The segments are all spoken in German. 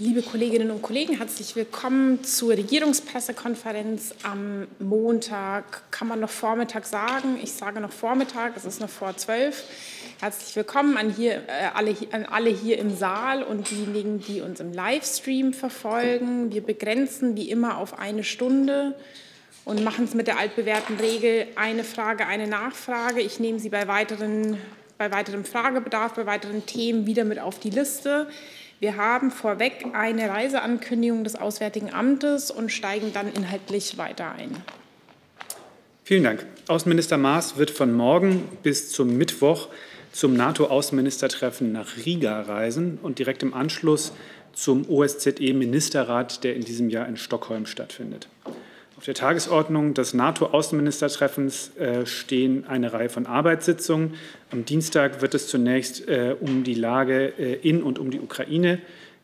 Liebe Kolleginnen und Kollegen, herzlich willkommen zur Regierungspressekonferenz am Montag. Kann man noch Vormittag sagen? Ich sage noch Vormittag, es ist noch vor 12. Herzlich willkommen an alle hier im Saal und diejenigen, die uns im Livestream verfolgen. Wir begrenzen wie immer auf 1 Stunde und machen es mit der altbewährten Regel: eine Frage, eine Nachfrage. Ich nehme Sie bei weiterem Fragebedarf, bei weiteren Themen wieder mit auf die Liste. Wir haben vorweg eine Reiseankündigung des Auswärtigen Amtes und steigen dann inhaltlich weiter ein. Vielen Dank. Außenminister Maas wird von morgen bis zum Mittwoch zum NATO-Außenministertreffen nach Riga reisen und direkt im Anschluss zum OSZE-Ministerrat, der in diesem Jahr in Stockholm stattfindet. Auf der Tagesordnung des NATO-Außenministertreffens stehen eine Reihe von Arbeitssitzungen. Am Dienstag wird es zunächst um die Lage in und um die Ukraine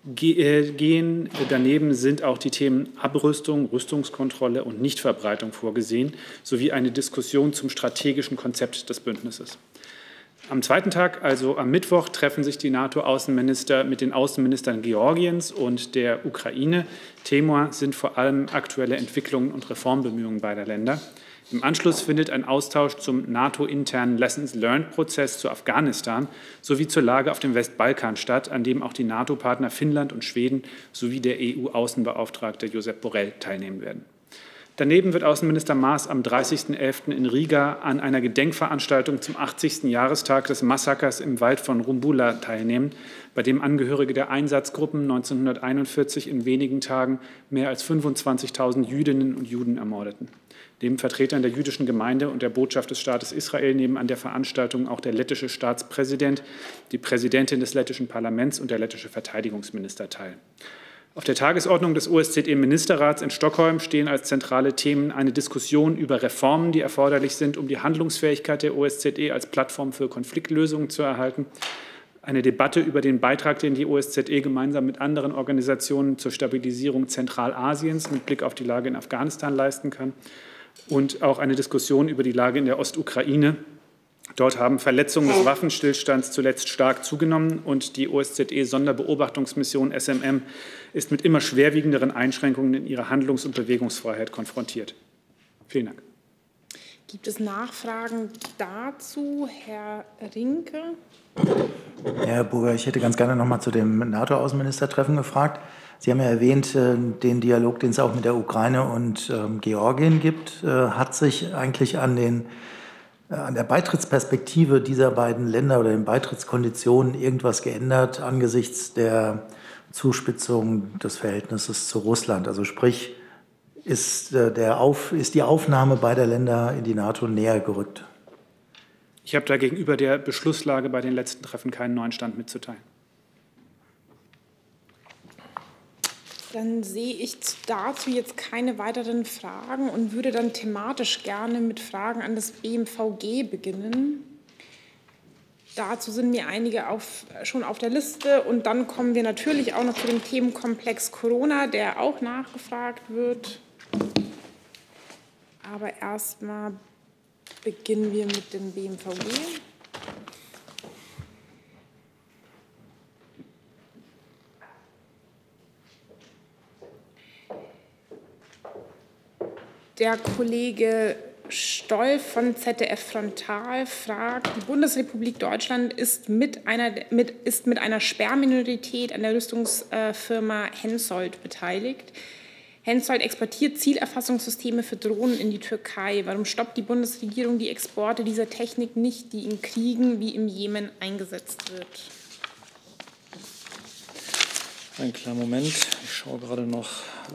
gehen. Daneben sind auch die Themen Abrüstung, Rüstungskontrolle und Nichtverbreitung vorgesehen, sowie eine Diskussion zum strategischen Konzept des Bündnisses. Am zweiten Tag, also am Mittwoch, treffen sich die NATO-Außenminister mit den Außenministern Georgiens und der Ukraine. Thema sind vor allem aktuelle Entwicklungen und Reformbemühungen beider Länder. Im Anschluss findet ein Austausch zum NATO-internen Lessons-Learned-Prozess zu Afghanistan sowie zur Lage auf dem Westbalkan statt, an dem auch die NATO-Partner Finnland und Schweden sowie der EU-Außenbeauftragte Josep Borrell teilnehmen werden. Daneben wird Außenminister Maas am 30.11. in Riga an einer Gedenkveranstaltung zum 80. Jahrestag des Massakers im Wald von Rumbula teilnehmen, bei dem Angehörige der Einsatzgruppen 1941 in wenigen Tagen mehr als 25.000 Jüdinnen und Juden ermordeten. Neben Vertretern der jüdischen Gemeinde und der Botschaft des Staates Israel nehmen an der Veranstaltung auch der lettische Staatspräsident, die Präsidentin des lettischen Parlaments und der lettische Verteidigungsminister teil. Auf der Tagesordnung des OSZE-Ministerrats in Stockholm stehen als zentrale Themen eine Diskussion über Reformen, die erforderlich sind, um die Handlungsfähigkeit der OSZE als Plattform für Konfliktlösungen zu erhalten, eine Debatte über den Beitrag, den die OSZE gemeinsam mit anderen Organisationen zur Stabilisierung Zentralasiens mit Blick auf die Lage in Afghanistan leisten kann, und auch eine Diskussion über die Lage in der Ostukraine. Dort haben Verletzungen des Waffenstillstands zuletzt stark zugenommen und die OSZE-Sonderbeobachtungsmission SMM ist mit immer schwerwiegenderen Einschränkungen in ihrer Handlungs- und Bewegungsfreiheit konfrontiert. Vielen Dank. Gibt es Nachfragen dazu? Herr Rinke. Herr Burger, ich hätte ganz gerne noch mal zu dem NATO-Außenministertreffen gefragt. Sie haben ja erwähnt, den Dialog, den es auch mit der Ukraine und Georgien gibt. Hat sich eigentlich an der Beitrittsperspektive dieser beiden Länder oder den Beitrittskonditionen irgendwas geändert angesichts der Zuspitzung des Verhältnisses zu Russland? Also sprich, ist die Aufnahme beider Länder in die NATO näher gerückt? Ich habe da gegenüber der Beschlusslage bei den letzten Treffen keinen neuen Stand mitzuteilen. Dann sehe ich dazu jetzt keine weiteren Fragen und würde dann thematisch gerne mit Fragen an das BMVG beginnen. Dazu sind mir einige schon auf der Liste. Und dann kommen wir natürlich auch noch zu dem Themenkomplex Corona, der auch nachgefragt wird. Aber erstmal beginnen wir mit dem BMVG. Der Kollege Stoll von ZDF Frontal fragt: Die Bundesrepublik Deutschland ist mit einer Sperrminorität an der Rüstungsfirma Hensoldt beteiligt. Hensoldt exportiert Zielerfassungssysteme für Drohnen in die Türkei. Warum stoppt die Bundesregierung die Exporte dieser Technik nicht, die in Kriegen wie im Jemen eingesetzt wird? Einen kleinen Moment, ich schaue gerade noch,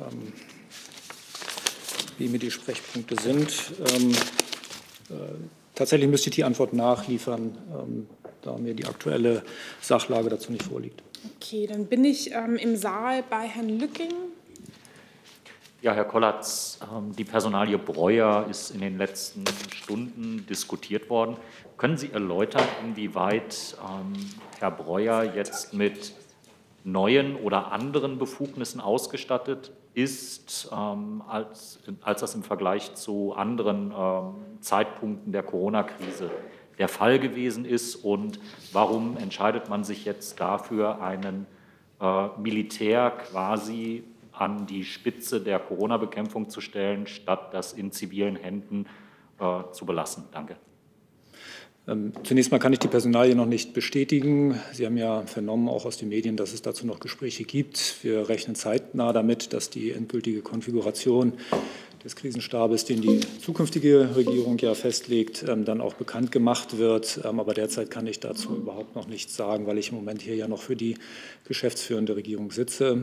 wie mir die Sprechpunkte sind. Tatsächlich müsste ich die Antwort nachliefern, da mir die aktuelle Sachlage dazu nicht vorliegt. Okay, dann bin ich im Saal bei Herrn Lücking. Ja, Herr Kollatz, die Personalie Breuer ist in den letzten Stunden diskutiert worden. Können Sie erläutern, inwieweit Herr Breuer jetzt mit neuen oder anderen Befugnissen ausgestattet ist, als das im Vergleich zu anderen Zeitpunkten der Corona-Krise der Fall gewesen ist? Und warum entscheidet man sich jetzt dafür, einen Militär quasi an die Spitze der Corona-Bekämpfung zu stellen, statt das in zivilen Händen zu belassen? Danke. Zunächst mal kann ich die Personalie noch nicht bestätigen. Sie haben ja vernommen, auch aus den Medien, dass es dazu noch Gespräche gibt. Wir rechnen zeitnah damit, dass die endgültige Konfiguration des Krisenstabes, den die zukünftige Regierung ja festlegt, dann auch bekannt gemacht wird. Aber derzeit kann ich dazu überhaupt noch nichts sagen, weil ich im Moment hier ja noch für die geschäftsführende Regierung sitze.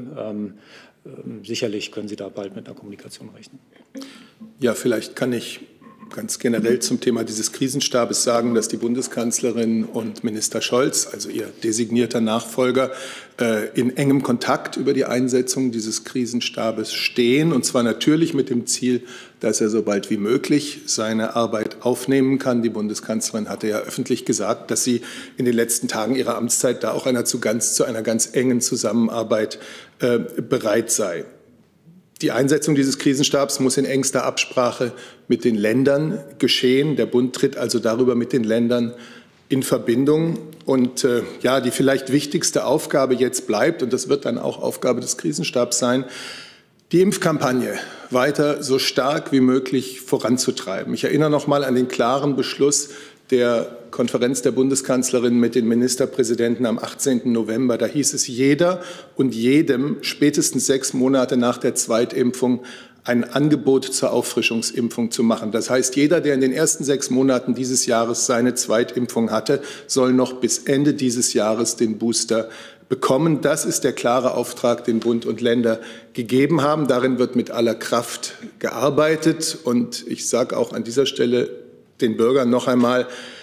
Sicherlich können Sie da bald mit einer Kommunikation rechnen. Ja, vielleicht kann ich ganz generell zum Thema dieses Krisenstabes sagen, dass die Bundeskanzlerin und Minister Scholz, also ihr designierter Nachfolger, in engem Kontakt über die Einsetzung dieses Krisenstabes stehen, und zwar natürlich mit dem Ziel, dass er so bald wie möglich seine Arbeit aufnehmen kann. Die Bundeskanzlerin hatte ja öffentlich gesagt, dass sie in den letzten Tagen ihrer Amtszeit da auch zu einer ganz engen Zusammenarbeit bereit sei. Die Einsetzung dieses Krisenstabs muss in engster Absprache mit den Ländern geschehen. Der Bund tritt also darüber mit den Ländern in Verbindung. Und ja, die vielleicht wichtigste Aufgabe jetzt bleibt, und das wird dann auch Aufgabe des Krisenstabs sein, die Impfkampagne weiter so stark wie möglich voranzutreiben. Ich erinnere noch mal an den klaren Beschluss der Konferenz der Bundeskanzlerin mit den Ministerpräsidenten am 18. November. Da hieß es, jeder und jedem spätestens 6 Monate nach der Zweitimpfung ein Angebot zur Auffrischungsimpfung zu machen. Das heißt, jeder, der in den ersten 6 Monaten dieses Jahres seine Zweitimpfung hatte, soll noch bis Ende dieses Jahres den Booster bekommen. Das ist der klare Auftrag, den Bund und Länder gegeben haben. Darin wird mit aller Kraft gearbeitet. Und ich sage auch an dieser Stelle den Bürgern noch einmal,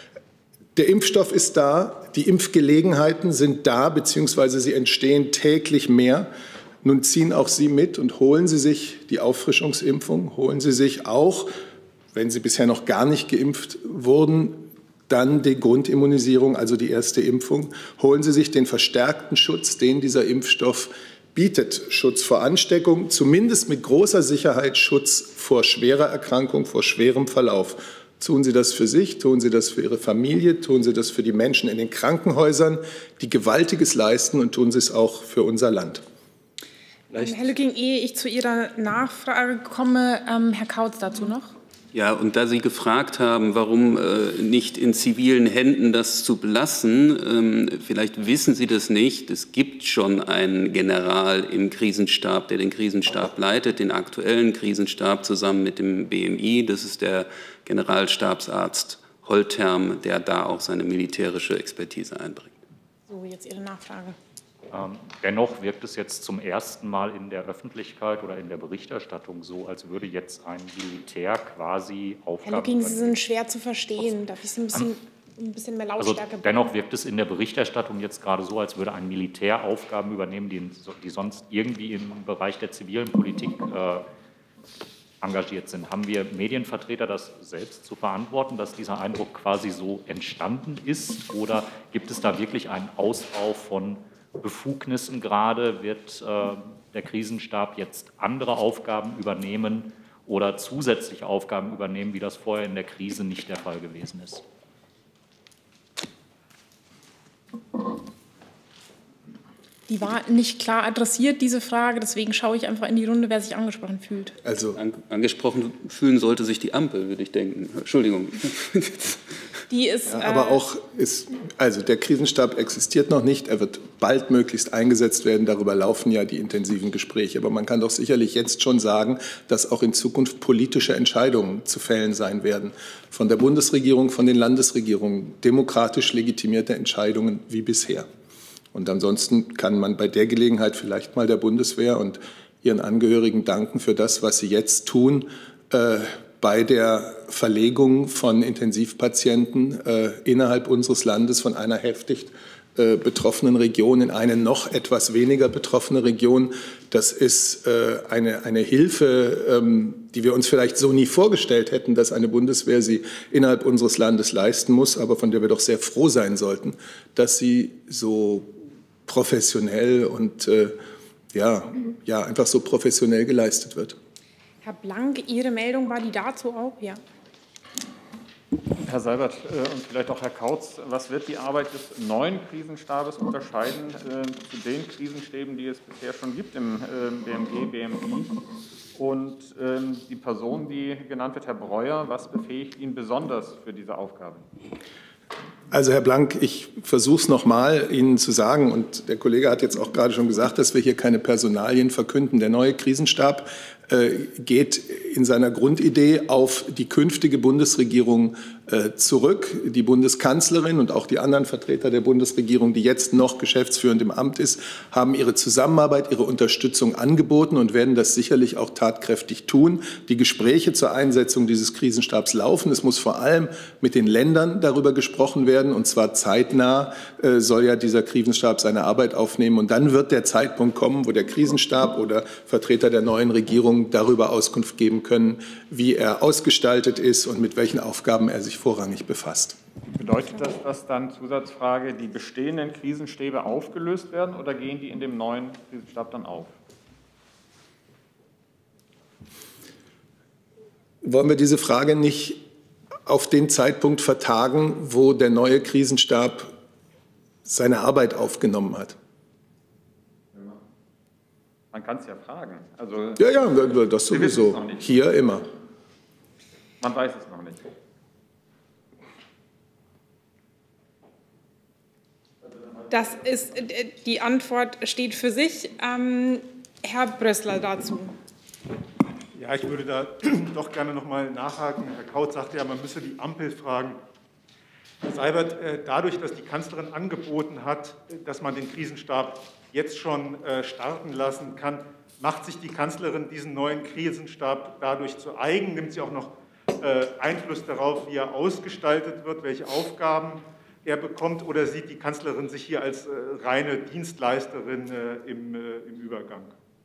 der Impfstoff ist da, die Impfgelegenheiten sind da, beziehungsweise sie entstehen täglich mehr. Nun ziehen auch Sie mit und holen Sie sich die Auffrischungsimpfung, holen Sie sich auch, wenn Sie bisher noch gar nicht geimpft wurden, dann die Grundimmunisierung, also die erste Impfung. Holen Sie sich den verstärkten Schutz, den dieser Impfstoff bietet. Schutz vor Ansteckung, zumindest mit großer Sicherheit Schutz vor schwerer Erkrankung, vor schwerem Verlauf. Tun Sie das für sich, tun Sie das für Ihre Familie, tun Sie das für die Menschen in den Krankenhäusern, die Gewaltiges leisten, und tun Sie es auch für unser Land. Herr Lücking, ehe ich zu Ihrer Nachfrage komme, Herr Kautz dazu noch. Ja, und da Sie gefragt haben, warum nicht in zivilen Händen das zu belassen, vielleicht wissen Sie das nicht. Es gibt schon einen General im Krisenstab, der den Krisenstab leitet, den aktuellen Krisenstab zusammen mit dem BMI. Das ist der Generalstabsarzt Holtherm, der da auch seine militärische Expertise einbringt. So, jetzt Ihre Nachfrage. Dennoch wirkt es jetzt zum ersten Mal in der Öffentlichkeit oder in der Berichterstattung so, als würde jetzt ein Militär quasi Aufgaben Herr Lücking, Sie sind schwer zu verstehen. Darf ich Sie ein bisschen mehr Lautstärke also dennoch wirkt es in der Berichterstattung jetzt gerade so, als würde ein Militär Aufgaben übernehmen, die sonst irgendwie im Bereich der zivilen Politik engagiert sind. Haben wir Medienvertreter das selbst zu verantworten, dass dieser Eindruck quasi so entstanden ist? Oder gibt es da wirklich einen Ausbau von Befugnissen gerade? Wird der Krisenstab jetzt andere Aufgaben übernehmen oder zusätzliche Aufgaben übernehmen, wie das vorher in der Krise nicht der Fall gewesen ist? Die war nicht klar adressiert, diese Frage. Deswegen schaue ich einfach in die Runde, wer sich angesprochen fühlt. Also angesprochen fühlen sollte sich die Ampel, würde ich denken. Entschuldigung. Die ist, ja, aber auch also der Krisenstab existiert noch nicht. Er wird baldmöglichst eingesetzt werden. Darüber laufen ja die intensiven Gespräche. Aber man kann doch sicherlich jetzt schon sagen, dass auch in Zukunft politische Entscheidungen zu fällen sein werden. Von der Bundesregierung, von den Landesregierungen. Demokratisch legitimierte Entscheidungen wie bisher. Und ansonsten kann man bei der Gelegenheit vielleicht mal der Bundeswehr und ihren Angehörigen danken für das, was sie jetzt tun, bei der Verlegung von Intensivpatienten innerhalb unseres Landes von einer heftig betroffenen Region in eine noch etwas weniger betroffene Region. Das ist eine Hilfe, die wir uns vielleicht so nie vorgestellt hätten, dass eine Bundeswehr sie innerhalb unseres Landes leisten muss, aber von der wir doch sehr froh sein sollten, dass sie so professionell und einfach so professionell geleistet wird. Herr Blank, Ihre Meldung war die dazu auch? Ja. Herr Seibert und vielleicht auch Herr Kautz, was wird die Arbeit des neuen Krisenstabes unterscheiden zu den Krisenstäben, die es bisher schon gibt im BMG, BMI? Und die Person, die genannt wird, Herr Breuer, was befähigt ihn besonders für diese Aufgabe? Also Herr Blank, ich versuche es nochmal Ihnen zu sagen, und der Kollege hat jetzt auch gerade schon gesagt, dass wir hier keine Personalien verkünden. Der neue Krisenstab geht in seiner Grundidee auf die künftige Bundesregierung zurück. Die Bundeskanzlerin und auch die anderen Vertreter der Bundesregierung, die jetzt noch geschäftsführend im Amt ist, haben ihre Zusammenarbeit, ihre Unterstützung angeboten und werden das sicherlich auch tatkräftig tun. Die Gespräche zur Einsetzung dieses Krisenstabs laufen. Es muss vor allem mit den Ländern darüber gesprochen werden, und zwar zeitnah soll ja dieser Krisenstab seine Arbeit aufnehmen. Und dann wird der Zeitpunkt kommen, wo der Krisenstab oder Vertreter der neuen Regierung darüber Auskunft geben können, wie er ausgestaltet ist und mit welchen Aufgaben er sich vorrangig befasst. Bedeutet das, dass dann, Zusatzfrage, die bestehenden Krisenstäbe aufgelöst werden oder gehen die in dem neuen Krisenstab dann auf? Wollen wir diese Frage nicht auf den Zeitpunkt vertagen, wo der neue Krisenstab seine Arbeit aufgenommen hat? Man kann es ja fragen. Also, ja, das sowieso. Hier immer. Man weiß es noch nicht. Das ist, die Antwort steht für sich. Herr Brössler dazu. Ja, ich würde da doch gerne noch mal nachhaken. Herr Kautz sagte ja, man müsse die Ampel fragen. Herr Seibert, dadurch, dass die Kanzlerin angeboten hat, dass man den Krisenstab jetzt schon starten lassen kann, macht sich die Kanzlerin diesen neuen Krisenstab dadurch zu eigen? Nimmt sie auch noch Einfluss darauf, wie er ausgestaltet wird, welche Aufgaben er bekommt? Oder sieht die Kanzlerin sich hier als reine Dienstleisterin im Übergang?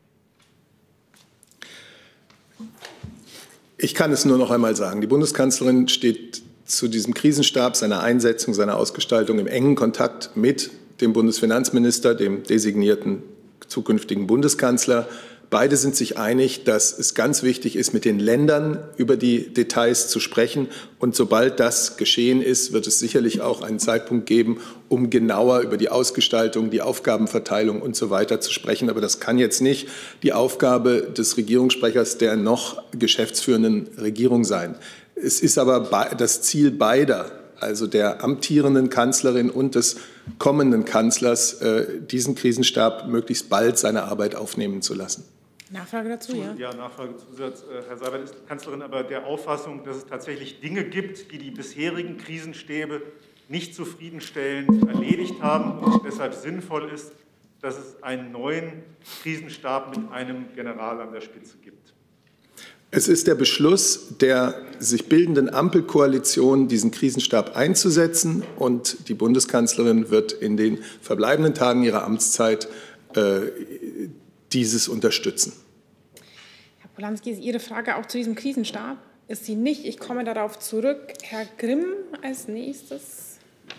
Ich kann es nur noch einmal sagen. Die Bundeskanzlerin steht zu diesem Krisenstab, seiner Einsetzung, seiner Ausgestaltung im engen Kontakt mit dem Bundesfinanzminister, dem designierten zukünftigen Bundeskanzler. Beide sind sich einig, dass es ganz wichtig ist, mit den Ländern über die Details zu sprechen. Und sobald das geschehen ist, wird es sicherlich auch einen Zeitpunkt geben, um genauer über die Ausgestaltung, die Aufgabenverteilung und so weiter zu sprechen. Aber das kann jetzt nicht die Aufgabe des Regierungssprechers der noch geschäftsführenden Regierung sein. Es ist aber das Ziel beider, also der amtierenden Kanzlerin und des kommenden Kanzlers, diesen Krisenstab möglichst bald seine Arbeit aufnehmen zu lassen. Nachfrage dazu, ja? Ja, Nachfragezusatz. Herr Seibert, ist die Kanzlerin aber der Auffassung, dass es tatsächlich Dinge gibt, die die bisherigen Krisenstäbe nicht zufriedenstellend erledigt haben und es deshalb sinnvoll ist, dass es einen neuen Krisenstab mit einem General an der Spitze gibt? Es ist der Beschluss der sich bildenden Ampelkoalition, diesen Krisenstab einzusetzen, und die Bundeskanzlerin wird in den verbleibenden Tagen ihrer Amtszeit dieses unterstützen. Herr Polanski, ist Ihre Frage auch zu diesem Krisenstab? Ist sie nicht? Ich komme darauf zurück. Herr Grimm als nächstes.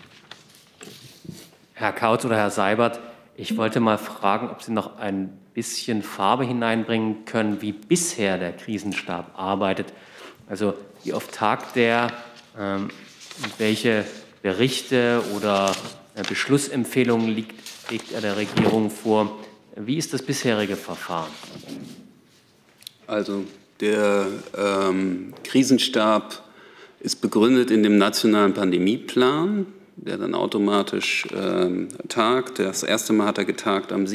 Herr Kautz oder Herr Seibert, ich wollte mal fragen, ob Sie noch ein bisschen Farbe hineinbringen können, wie bisher der Krisenstab arbeitet. Also wie oft tagt der, und welche Berichte oder Beschlussempfehlungen legt er der Regierung vor? Wie ist das bisherige Verfahren? Also der Krisenstab ist begründet in dem nationalen Pandemieplan, der dann automatisch tagt. Das erste Mal hat er getagt am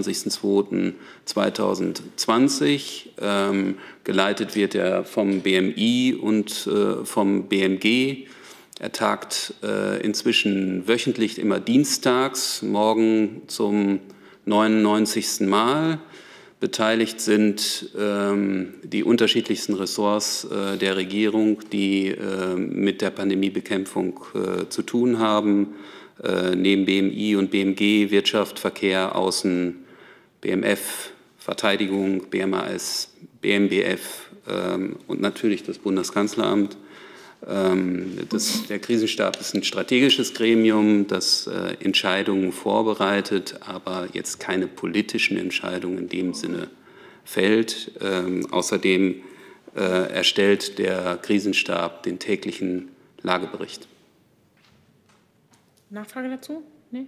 27.02.2020. Geleitet wird er vom BMI und vom BMG. Er tagt inzwischen wöchentlich, immer dienstags, morgen zum 99. Mal. Beteiligt sind die unterschiedlichsten Ressorts der Regierung, die mit der Pandemiebekämpfung zu tun haben. Neben BMI und BMG Wirtschaft, Verkehr, Außen, BMF, Verteidigung, BMAS, BMBF und natürlich das Bundeskanzleramt. Der Krisenstab ist ein strategisches Gremium, das Entscheidungen vorbereitet, aber jetzt keine politischen Entscheidungen in dem Sinne fällt. Außerdem erstellt der Krisenstab den täglichen Lagebericht. Nachfrage dazu? Nee?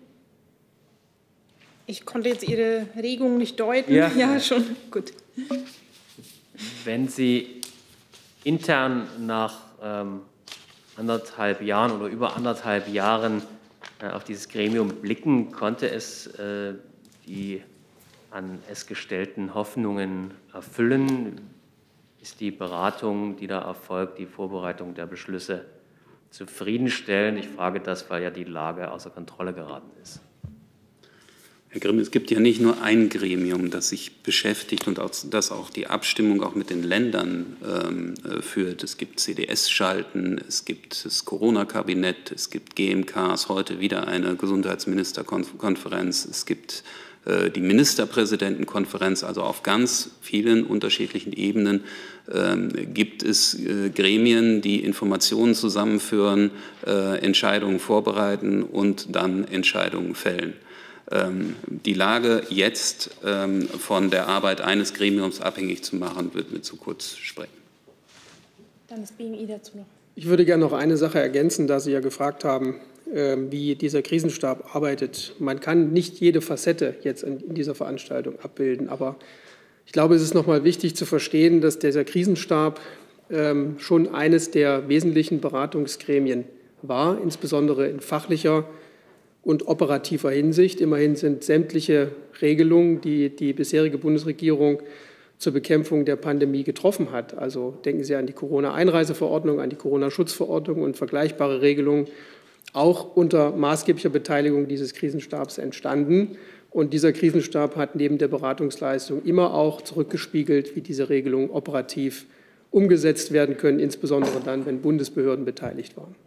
Ich konnte jetzt Ihre Regung nicht deuten. Ja, schon. Gut. Wenn Sie intern nach anderthalb Jahren oder über anderthalb Jahren auf dieses Gremium blicken, konnte es die an es gestellten Hoffnungen erfüllen? Ist die Beratung, die da erfolgt, die Vorbereitung der Beschlüsse zufriedenstellend? Ich frage das, weil ja die Lage außer Kontrolle geraten ist. Herr Grimm, es gibt ja nicht nur ein Gremium, das sich beschäftigt und das auch die Abstimmung auch mit den Ländern führt. Es gibt CDS-Schalten, es gibt das Corona-Kabinett, es gibt GMKs, heute wieder eine Gesundheitsministerkonferenz, es gibt die Ministerpräsidentenkonferenz, also auf ganz vielen unterschiedlichen Ebenen gibt es Gremien, die Informationen zusammenführen, Entscheidungen vorbereiten und dann Entscheidungen fällen. Die Lage jetzt von der Arbeit eines Gremiums abhängig zu machen, wird mir zu kurz sprechen. Dann das BMI dazu noch. Ich würde gerne noch eine Sache ergänzen, da Sie ja gefragt haben, wie dieser Krisenstab arbeitet. Man kann nicht jede Facette jetzt in dieser Veranstaltung abbilden, aber ich glaube, es ist noch mal wichtig zu verstehen, dass dieser Krisenstab schon eines der wesentlichen Beratungsgremien war, insbesondere in fachlicher und operativer Hinsicht. Immerhin sind sämtliche Regelungen, die die bisherige Bundesregierung zur Bekämpfung der Pandemie getroffen hat. Also denken Sie an die Corona-Einreiseverordnung, an die Corona-Schutzverordnung und vergleichbare Regelungen, auch unter maßgeblicher Beteiligung dieses Krisenstabs entstanden. Und dieser Krisenstab hat neben der Beratungsleistung immer auch zurückgespiegelt, wie diese Regelungen operativ umgesetzt werden können, insbesondere dann, wenn Bundesbehörden beteiligt waren.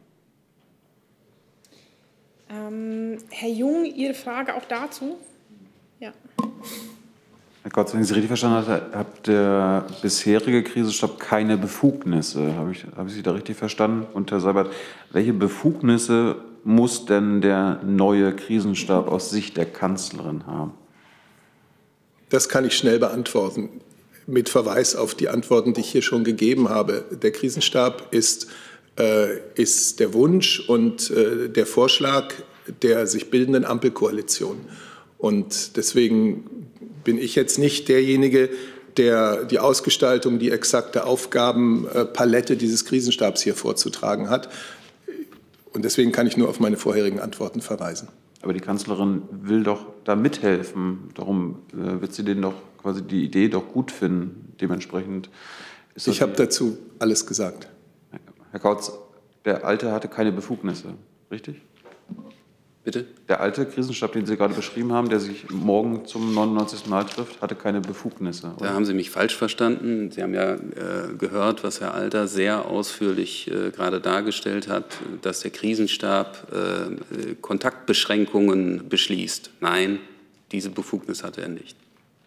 Herr Jung, Ihre Frage auch dazu? Ja. Herr Kotz, wenn ich Sie richtig verstanden habe, hat der bisherige Krisenstab keine Befugnisse. Habe ich Sie da richtig verstanden? Und Herr Seibert, welche Befugnisse muss denn der neue Krisenstab aus Sicht der Kanzlerin haben? Das kann ich schnell beantworten, mit Verweis auf die Antworten, die ich hier schon gegeben habe. Der Krisenstab ist der Wunsch und der Vorschlag der sich bildenden Ampelkoalition. Und deswegen bin ich jetzt nicht derjenige, der die Ausgestaltung, die exakte Aufgabenpalette dieses Krisenstabs hier vorzutragen hat. Und deswegen kann ich nur auf meine vorherigen Antworten verweisen. Aber die Kanzlerin will doch da mithelfen. Darum wird sie denen doch quasi die Idee doch gut finden. Dementsprechend ist ich habe dazu alles gesagt. Herr Kautz, der Alte hatte keine Befugnisse, richtig? Bitte? Der alte Krisenstab, den Sie gerade beschrieben haben, der sich morgen zum 99. Mal trifft, hatte keine Befugnisse. Oder? Da haben Sie mich falsch verstanden. Sie haben ja gehört, was Herr Alter sehr ausführlich gerade dargestellt hat, dass der Krisenstab Kontaktbeschränkungen beschließt. Nein, diese Befugnis hatte er nicht.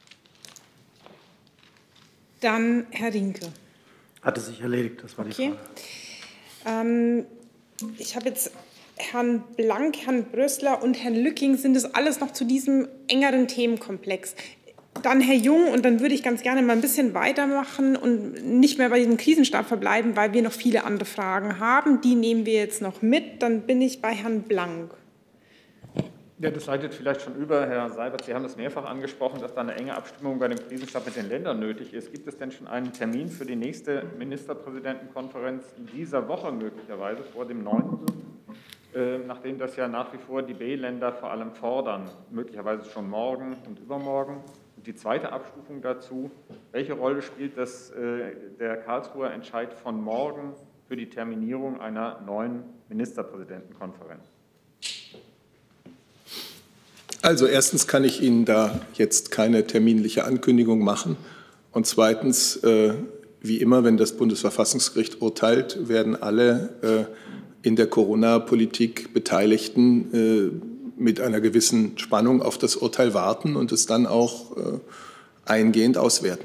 Dann Herr Rinke. Hatte sich erledigt, das war die Frage. Ich habe jetzt Herrn Blank, Herrn Brössler und Herrn Lücking, sind es alles noch zu diesem engeren Themenkomplex. Dann Herr Jung, und dann würde ich ganz gerne mal ein bisschen weitermachen und nicht mehr bei diesem Krisenstab verbleiben, weil wir noch viele andere Fragen haben. Die nehmen wir jetzt noch mit. Dann bin ich bei Herrn Blank. Ja, das leitet vielleicht schon über, Herr Seibert. Sie haben das mehrfach angesprochen, dass da eine enge Abstimmung bei dem Krisenstab mit den Ländern nötig ist. Gibt es denn schon einen Termin für die nächste Ministerpräsidentenkonferenz in dieser Woche möglicherweise vor dem 9.? Nachdem das ja nach wie vor die B-Länder vor allem fordern, möglicherweise schon morgen und übermorgen. Und die zweite Abstufung dazu, welche Rolle spielt der Karlsruher Entscheid von morgen für die Terminierung einer neuen Ministerpräsidentenkonferenz? Also erstens kann ich Ihnen da jetzt keine terminliche Ankündigung machen. Und zweitens, wie immer, wenn das Bundesverfassungsgericht urteilt, werden alle in der Corona-Politik Beteiligten mit einer gewissen Spannung auf das Urteil warten und es dann auch eingehend auswerten.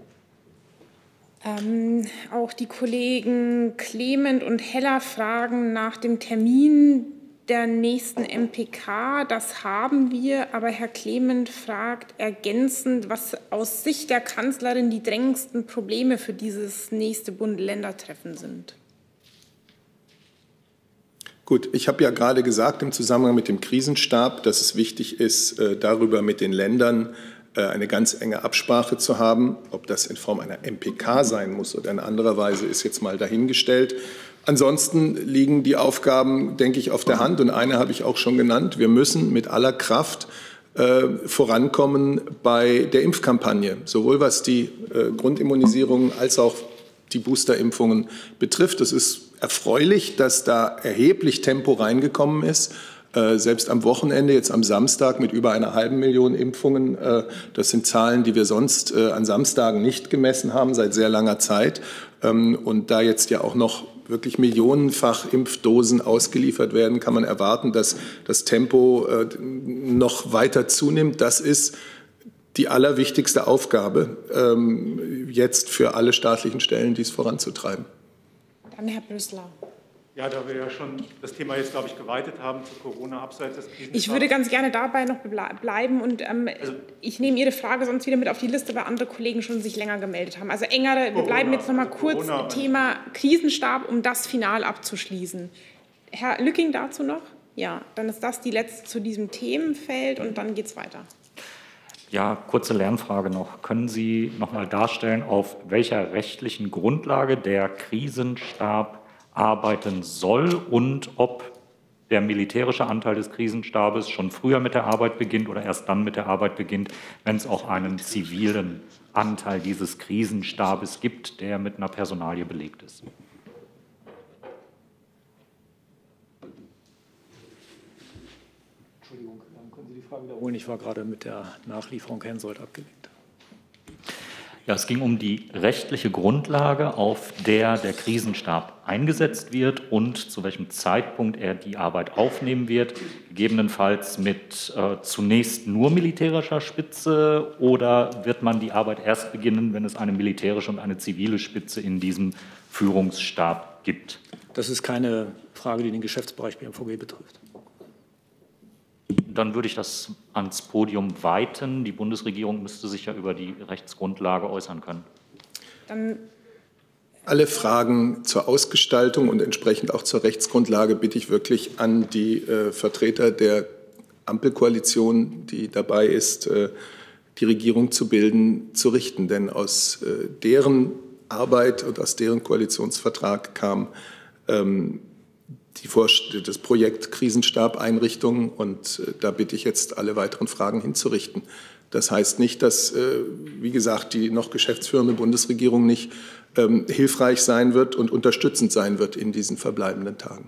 Auch die Kollegen Clement und Heller fragen nach dem Termin der nächsten MPK. Das haben wir, aber Herr Clement fragt ergänzend, was aus Sicht der Kanzlerin die drängendsten Probleme für dieses nächste Bund-Länder-Treffen sind. Gut, ich habe ja gerade gesagt im Zusammenhang mit dem Krisenstab, dass es wichtig ist, darüber mit den Ländern eine ganz enge Absprache zu haben. Ob das in Form einer MPK sein muss oder in anderer Weise, ist jetzt mal dahingestellt. Ansonsten liegen die Aufgaben, denke ich, auf der Hand. Und eine habe ich auch schon genannt. Wir müssen mit aller Kraft vorankommen bei der Impfkampagne, sowohl was die Grundimmunisierung als auch die Boosterimpfungen betrifft. Es ist erfreulich, dass da erheblich Tempo reingekommen ist. Selbst am Wochenende, jetzt am Samstag mit über 500.000 Impfungen. Das sind Zahlen, die wir sonst an Samstagen nicht gemessen haben, seit sehr langer Zeit. Und da jetzt ja auch noch wirklich millionenfach Impfdosen ausgeliefert werden, kann man erwarten, dass das Tempo noch weiter zunimmt. Das ist die allerwichtigste Aufgabe jetzt für alle staatlichen Stellen, dies voranzutreiben. Dann Herr Brüsseler. Ja, da wir ja schon das Thema jetzt, glaube ich, geweitet haben zu Corona abseits des Krisenstabs. Ich würde ganz gerne dabei noch bleiben und ich nehme Ihre Frage sonst wieder mit auf die Liste, weil andere Kollegen schon sich länger gemeldet haben. Also wir bleiben jetzt noch mal kurz beim Thema Krisenstab, um das final abzuschließen. Herr Lücking dazu noch? Ja, dann ist das die letzte zu diesem Themenfeld und dann geht es weiter. Ja, kurze Lernfrage noch. Können Sie noch mal darstellen, auf welcher rechtlichen Grundlage der Krisenstab arbeiten soll und ob der militärische Anteil des Krisenstabes schon früher mit der Arbeit beginnt oder erst dann mit der Arbeit beginnt, wenn es auch einen zivilen Anteil dieses Krisenstabes gibt, der mit einer Personalie belegt ist? Entschuldigung, können Sie die Frage wiederholen? Ich war gerade mit der Nachlieferung Hensoldt abgelenkt. Ja, es ging um die rechtliche Grundlage, auf der der Krisenstab eingesetzt wird und zu welchem Zeitpunkt er die Arbeit aufnehmen wird, gegebenenfalls mit zunächst nur militärischer Spitze, oder wird man die Arbeit erst beginnen, wenn es eine militärische und eine zivile Spitze in diesem Führungsstab gibt? Das ist keine Frage, die den Geschäftsbereich BMVG betrifft. Dann würde ich das ans Podium weiten. Die Bundesregierung müsste sich ja über die Rechtsgrundlage äußern können. Dann alle Fragen zur Ausgestaltung und entsprechend auch zur Rechtsgrundlage bitte ich wirklich an die Vertreter der Ampelkoalition, die dabei ist, die Regierung zu bilden, zu richten. Denn aus deren Arbeit und aus deren Koalitionsvertrag kam das Projekt Krisenstab-Einrichtung, und da bitte ich jetzt, alle weiteren Fragen hinzurichten. Das heißt nicht, dass, wie gesagt, die noch geschäftsführende Bundesregierung nicht hilfreich sein wird und unterstützend sein wird in diesen verbleibenden Tagen.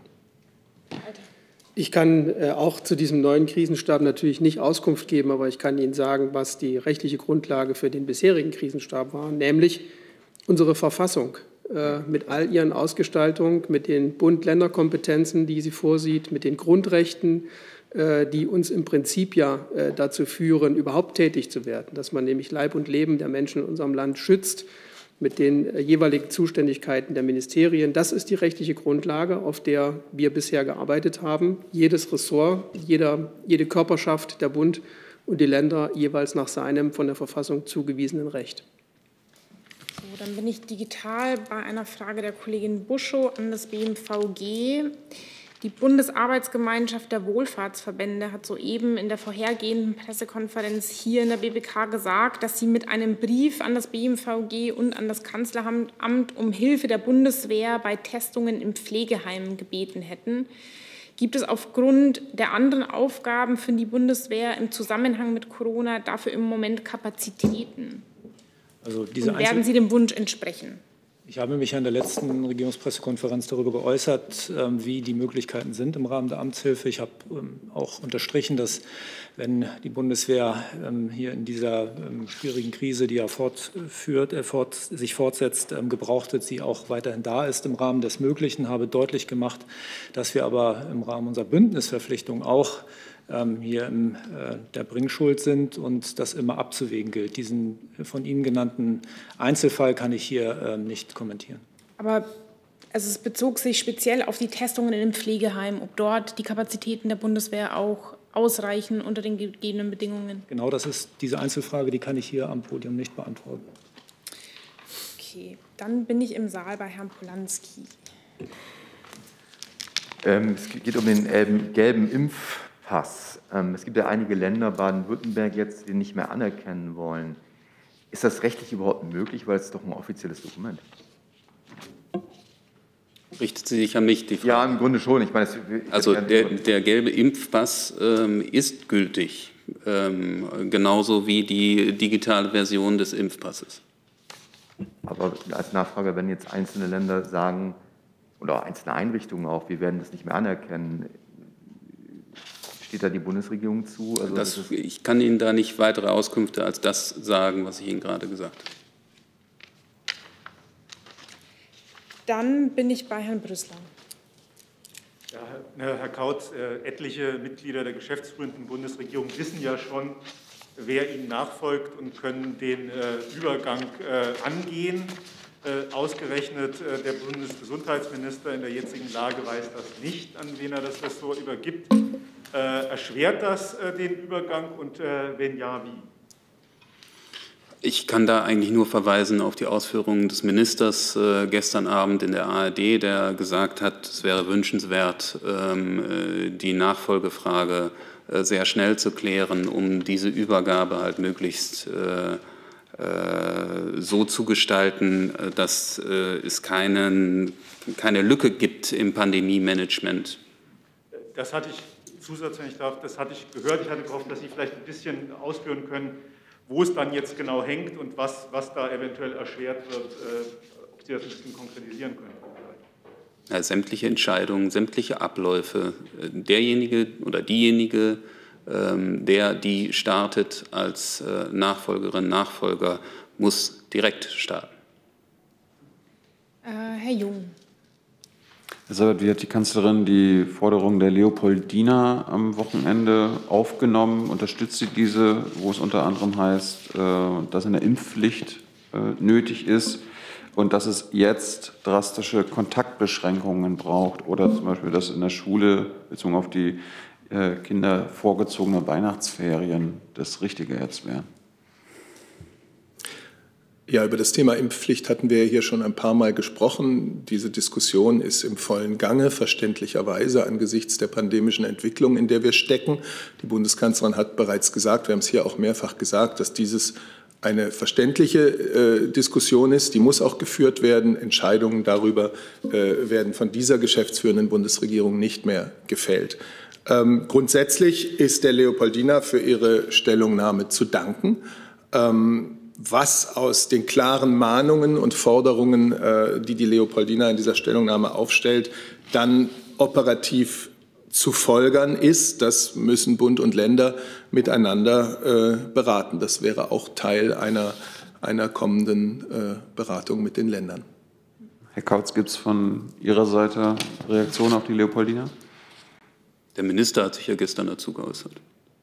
Ich kann auch zu diesem neuen Krisenstab natürlich nicht Auskunft geben, aber ich kann Ihnen sagen, was die rechtliche Grundlage für den bisherigen Krisenstab war, nämlich unsere Verfassung mit all ihren Ausgestaltungen, mit den Bund-Länder-Kompetenzen, die sie vorsieht, mit den Grundrechten, die uns im Prinzip ja dazu führen, überhaupt tätig zu werden, dass man nämlich Leib und Leben der Menschen in unserem Land schützt, mit den jeweiligen Zuständigkeiten der Ministerien. Das ist die rechtliche Grundlage, auf der wir bisher gearbeitet haben. Jedes Ressort, jede Körperschaft, der Bund und die Länder jeweils nach seinem von der Verfassung zugewiesenen Recht. So, dann bin ich digital bei einer Frage der Kollegin Buschow an das BMVG. Die Bundesarbeitsgemeinschaft der Wohlfahrtsverbände hat soeben in der vorhergehenden Pressekonferenz hier in der BBK gesagt, dass sie mit einem Brief an das BMVG und an das Kanzleramt um Hilfe der Bundeswehr bei Testungen in Pflegeheimen gebeten hätten. Gibt es aufgrund der anderen Aufgaben für die Bundeswehr im Zusammenhang mit Corona dafür im Moment Kapazitäten? Also und werden Sie dem Wunsch entsprechen? Ich habe mich an der letzten Regierungspressekonferenz darüber geäußert, wie die Möglichkeiten sind im Rahmen der Amtshilfe. Ich habe auch unterstrichen, dass, wenn die Bundeswehr hier in dieser schwierigen Krise, die ja sich fortsetzt, gebraucht wird, sie auch weiterhin da ist im Rahmen des Möglichen. Habe deutlich gemacht, dass wir aber im Rahmen unserer Bündnisverpflichtung auch hier der Bringschuld sind und das immer abzuwägen gilt. Diesen von Ihnen genannten Einzelfall kann ich hier nicht kommentieren. Aber also es bezog sich speziell auf die Testungen in den Pflegeheimen, ob dort die Kapazitäten der Bundeswehr auch ausreichen unter den gegebenen Bedingungen. Genau, das ist diese Einzelfrage, die kann ich hier am Podium nicht beantworten. Okay, dann bin ich im Saal bei Herrn Polanski. Es geht um den gelben Impfpass. Es gibt ja einige Länder, Baden-Württemberg jetzt, die den nicht mehr anerkennen wollen. Ist das rechtlich überhaupt möglich, weil es doch ein offizielles Dokument? Richtet sie sich an mich, die Frage? Ja, im Grunde schon. Ich meine, also der gelbe Impfpass ist gültig, genauso wie die digitale Version des Impfpasses. Aber als Nachfrage, wenn jetzt einzelne Länder sagen, oder einzelne Einrichtungen auch, wir werden das nicht mehr anerkennen, steht da die Bundesregierung zu? Also ich kann Ihnen da nicht weitere Auskünfte als das sagen, was ich Ihnen gerade gesagt habe. Dann bin ich bei Herrn Brüßler. Ja, Herr Kautz, etliche Mitglieder der geschäftsführenden Bundesregierung wissen ja schon, wer Ihnen nachfolgt und können den Übergang angehen. Ausgerechnet der Bundesgesundheitsminister in der jetzigen Lage weiß das nicht, an wen er das Ressort übergibt. Erschwert das den Übergang und wenn ja, wie? Ich kann da eigentlich nur verweisen auf die Ausführungen des Ministers gestern Abend in der ARD, der gesagt hat, es wäre wünschenswert, die Nachfolgefrage sehr schnell zu klären, um diese Übergabe halt möglichst so zu gestalten, dass es keine Lücke gibt im Pandemie-Management. Das hatte ich, Zusatz, wenn ich darf, das hatte ich gehört. Ich hatte gehofft, dass Sie vielleicht ein bisschen ausführen können, wo es dann jetzt genau hängt und was da eventuell erschwert wird, ob Sie das ein bisschen konkretisieren können. Ja, sämtliche Entscheidungen, sämtliche Abläufe, derjenige oder diejenige, die startet als Nachfolgerin, Nachfolger, muss direkt starten. Herr Jung. Herr Seibert, wie hat die Kanzlerin die Forderung der Leopoldina am Wochenende aufgenommen? Unterstützt sie diese, wo es unter anderem heißt, dass eine Impfpflicht nötig ist und dass es jetzt drastische Kontaktbeschränkungen braucht oder zum Beispiel, dass in der Schule bezogen auf die Kinder vorgezogene Weihnachtsferien das Richtige jetzt wären? Ja, über das Thema Impfpflicht hatten wir hier schon ein paar Mal gesprochen. Diese Diskussion ist im vollen Gange, verständlicherweise angesichts der pandemischen Entwicklung, in der wir stecken. Die Bundeskanzlerin hat bereits gesagt, wir haben es hier auch mehrfach gesagt, dass dieses eine verständliche Diskussion ist. Die muss auch geführt werden. Entscheidungen darüber werden von dieser geschäftsführenden Bundesregierung nicht mehr gefällt. Grundsätzlich ist der Leopoldina für ihre Stellungnahme zu danken. Was aus den klaren Mahnungen und Forderungen, die die Leopoldina in dieser Stellungnahme aufstellt, dann operativ zu folgern ist, das müssen Bund und Länder miteinander beraten. Das wäre auch Teil einer kommenden Beratung mit den Ländern. Herr Kautz, gibt es von Ihrer Seite Reaktionen auf die Leopoldina? Der Minister hat sich ja gestern dazu geäußert.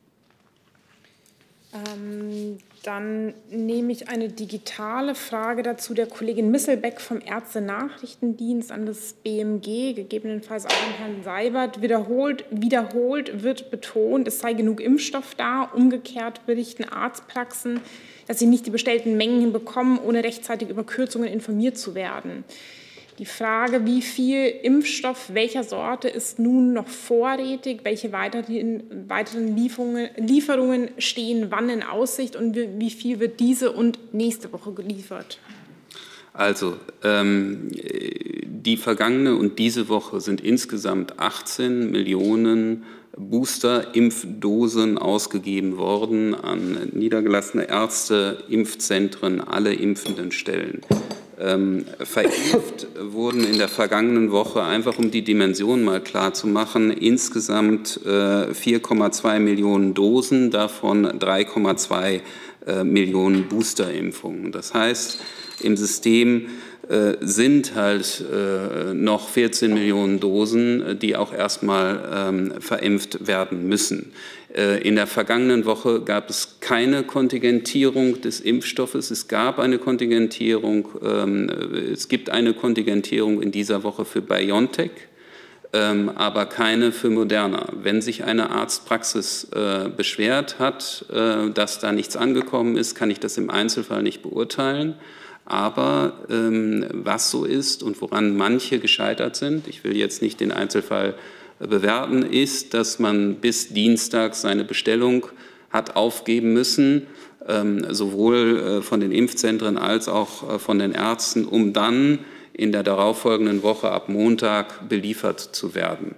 Dann nehme ich eine digitale Frage dazu der Kollegin Misselbeck vom Ärzte-Nachrichtendienst an das BMG, gegebenenfalls auch an Herrn Seibert. Wiederholt wird betont, es sei genug Impfstoff da. Umgekehrt berichten Arztpraxen, dass sie nicht die bestellten Mengen hinbekommen, ohne rechtzeitig über Kürzungen informiert zu werden. Die Frage, wie viel Impfstoff welcher Sorte ist nun noch vorrätig, welche weiteren Lieferungen stehen wann in Aussicht und wie viel wird diese und nächste Woche geliefert? Also, die vergangene und diese Woche sind insgesamt 18 Millionen Booster-Impfdosen ausgegeben worden an niedergelassene Ärzte, Impfzentren, alle impfenden Stellen. Verimpft wurden in der vergangenen Woche, einfach um die Dimension mal klar zu machen, insgesamt 4,2 Millionen Dosen, davon 3,2 Millionen Boosterimpfungen. Das heißt, im System sind halt noch 14 Millionen Dosen, die auch erstmal verimpft werden müssen. In der vergangenen Woche gab es keine Kontingentierung des Impfstoffes. Es gab eine Kontingentierung. Es gibt eine Kontingentierung in dieser Woche für BioNTech. aber keine für Moderna. Wenn sich eine Arztpraxis beschwert hat, dass da nichts angekommen ist, kann ich das im Einzelfall nicht beurteilen. Aber was so ist und woran manche gescheitert sind, ich will jetzt nicht den Einzelfall bewerten, ist, dass man bis Dienstag seine Bestellung hat aufgeben müssen, sowohl von den Impfzentren als auch von den Ärzten, um dann in der darauffolgenden Woche ab Montag beliefert zu werden.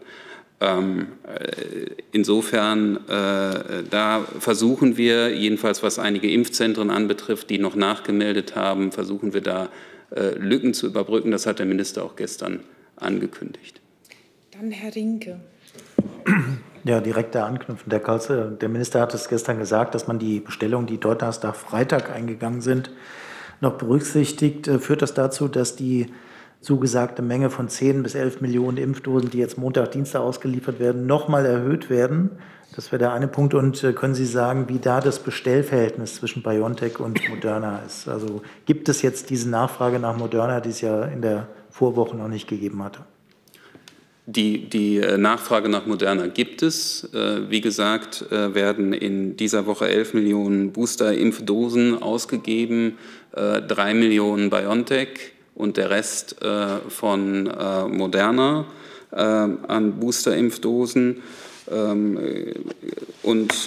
Insofern, da versuchen wir, jedenfalls was einige Impfzentren anbetrifft, die noch nachgemeldet haben, versuchen wir da Lücken zu überbrücken. Das hat der Minister auch gestern angekündigt. Dann Herr Rinke. Ja, direkt da anknüpfen. Der Minister hat es gestern gesagt, dass man die Bestellungen, die Donnerstag, Freitag eingegangen sind, noch berücksichtigt. Führt das dazu, dass die zugesagte Menge von 10 bis 11 Millionen Impfdosen, die jetzt Montag, Dienstag ausgeliefert werden, nochmal erhöht werden? Das wäre der eine Punkt. Und können Sie sagen, wie da das Bestellverhältnis zwischen BioNTech und Moderna ist? Also gibt es jetzt diese Nachfrage nach Moderna, die es ja in der Vorwoche noch nicht gegeben hatte? Die Nachfrage nach Moderna gibt es. Wie gesagt, werden in dieser Woche 11 Millionen Booster-Impfdosen ausgegeben, 3 Millionen BioNTech und der Rest von Moderna an Booster-Impfdosen. Und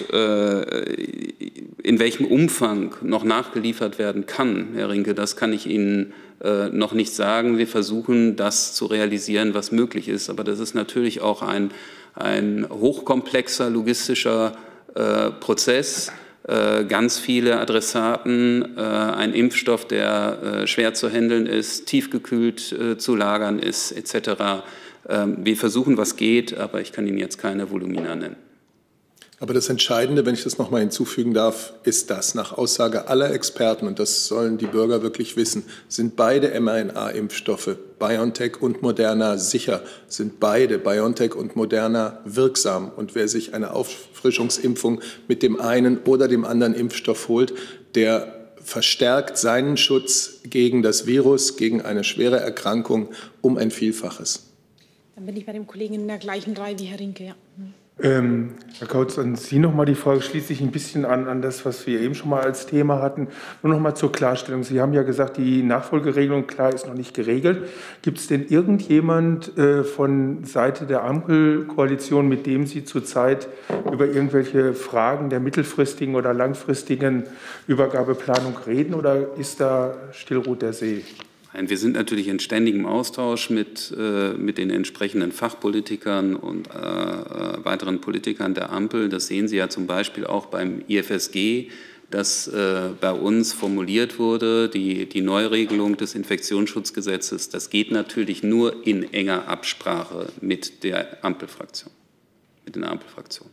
in welchem Umfang noch nachgeliefert werden kann, Herr Rinke, das kann ich Ihnen noch nicht sagen. Wir versuchen, das zu realisieren, was möglich ist. Aber das ist natürlich auch ein hochkomplexer logistischer Prozess. Ganz viele Adressaten, ein Impfstoff, der schwer zu handeln ist, tiefgekühlt zu lagern ist, etc. Wir versuchen, was geht, aber ich kann Ihnen jetzt keine Volumina nennen. Aber das Entscheidende, wenn ich das noch mal hinzufügen darf, ist das. Nach Aussage aller Experten, und das sollen die Bürger wirklich wissen, sind beide mRNA-Impfstoffe, BioNTech und Moderna, sicher, sind beide, BioNTech und Moderna, wirksam. Und wer sich eine Auffrischungsimpfung mit dem einen oder dem anderen Impfstoff holt, der verstärkt seinen Schutz gegen das Virus, gegen eine schwere Erkrankung um ein Vielfaches. Dann bin ich bei dem Kollegen in der gleichen Reihe wie Herr Rinke, ja. Herr Kautz, an Sie noch mal die Frage, schließt sich ein bisschen an das, was wir eben schon mal als Thema hatten. Nur noch mal zur Klarstellung. Sie haben ja gesagt, die Nachfolgeregelung, klar, ist noch nicht geregelt. Gibt es denn irgendjemand von Seite der Ampelkoalition, mit dem Sie zurzeit über irgendwelche Fragen der mittelfristigen oder langfristigen Übergabeplanung reden, oder ist da Stillruht der See? Wir sind natürlich in ständigem Austausch mit den entsprechenden Fachpolitikern und weiteren Politikern der Ampel. Das sehen Sie ja zum Beispiel auch beim IFSG, das bei uns formuliert wurde, die Neuregelung des Infektionsschutzgesetzes. Das geht natürlich nur in enger Absprache mit der Ampelfraktion, mit der Ampelfraktion.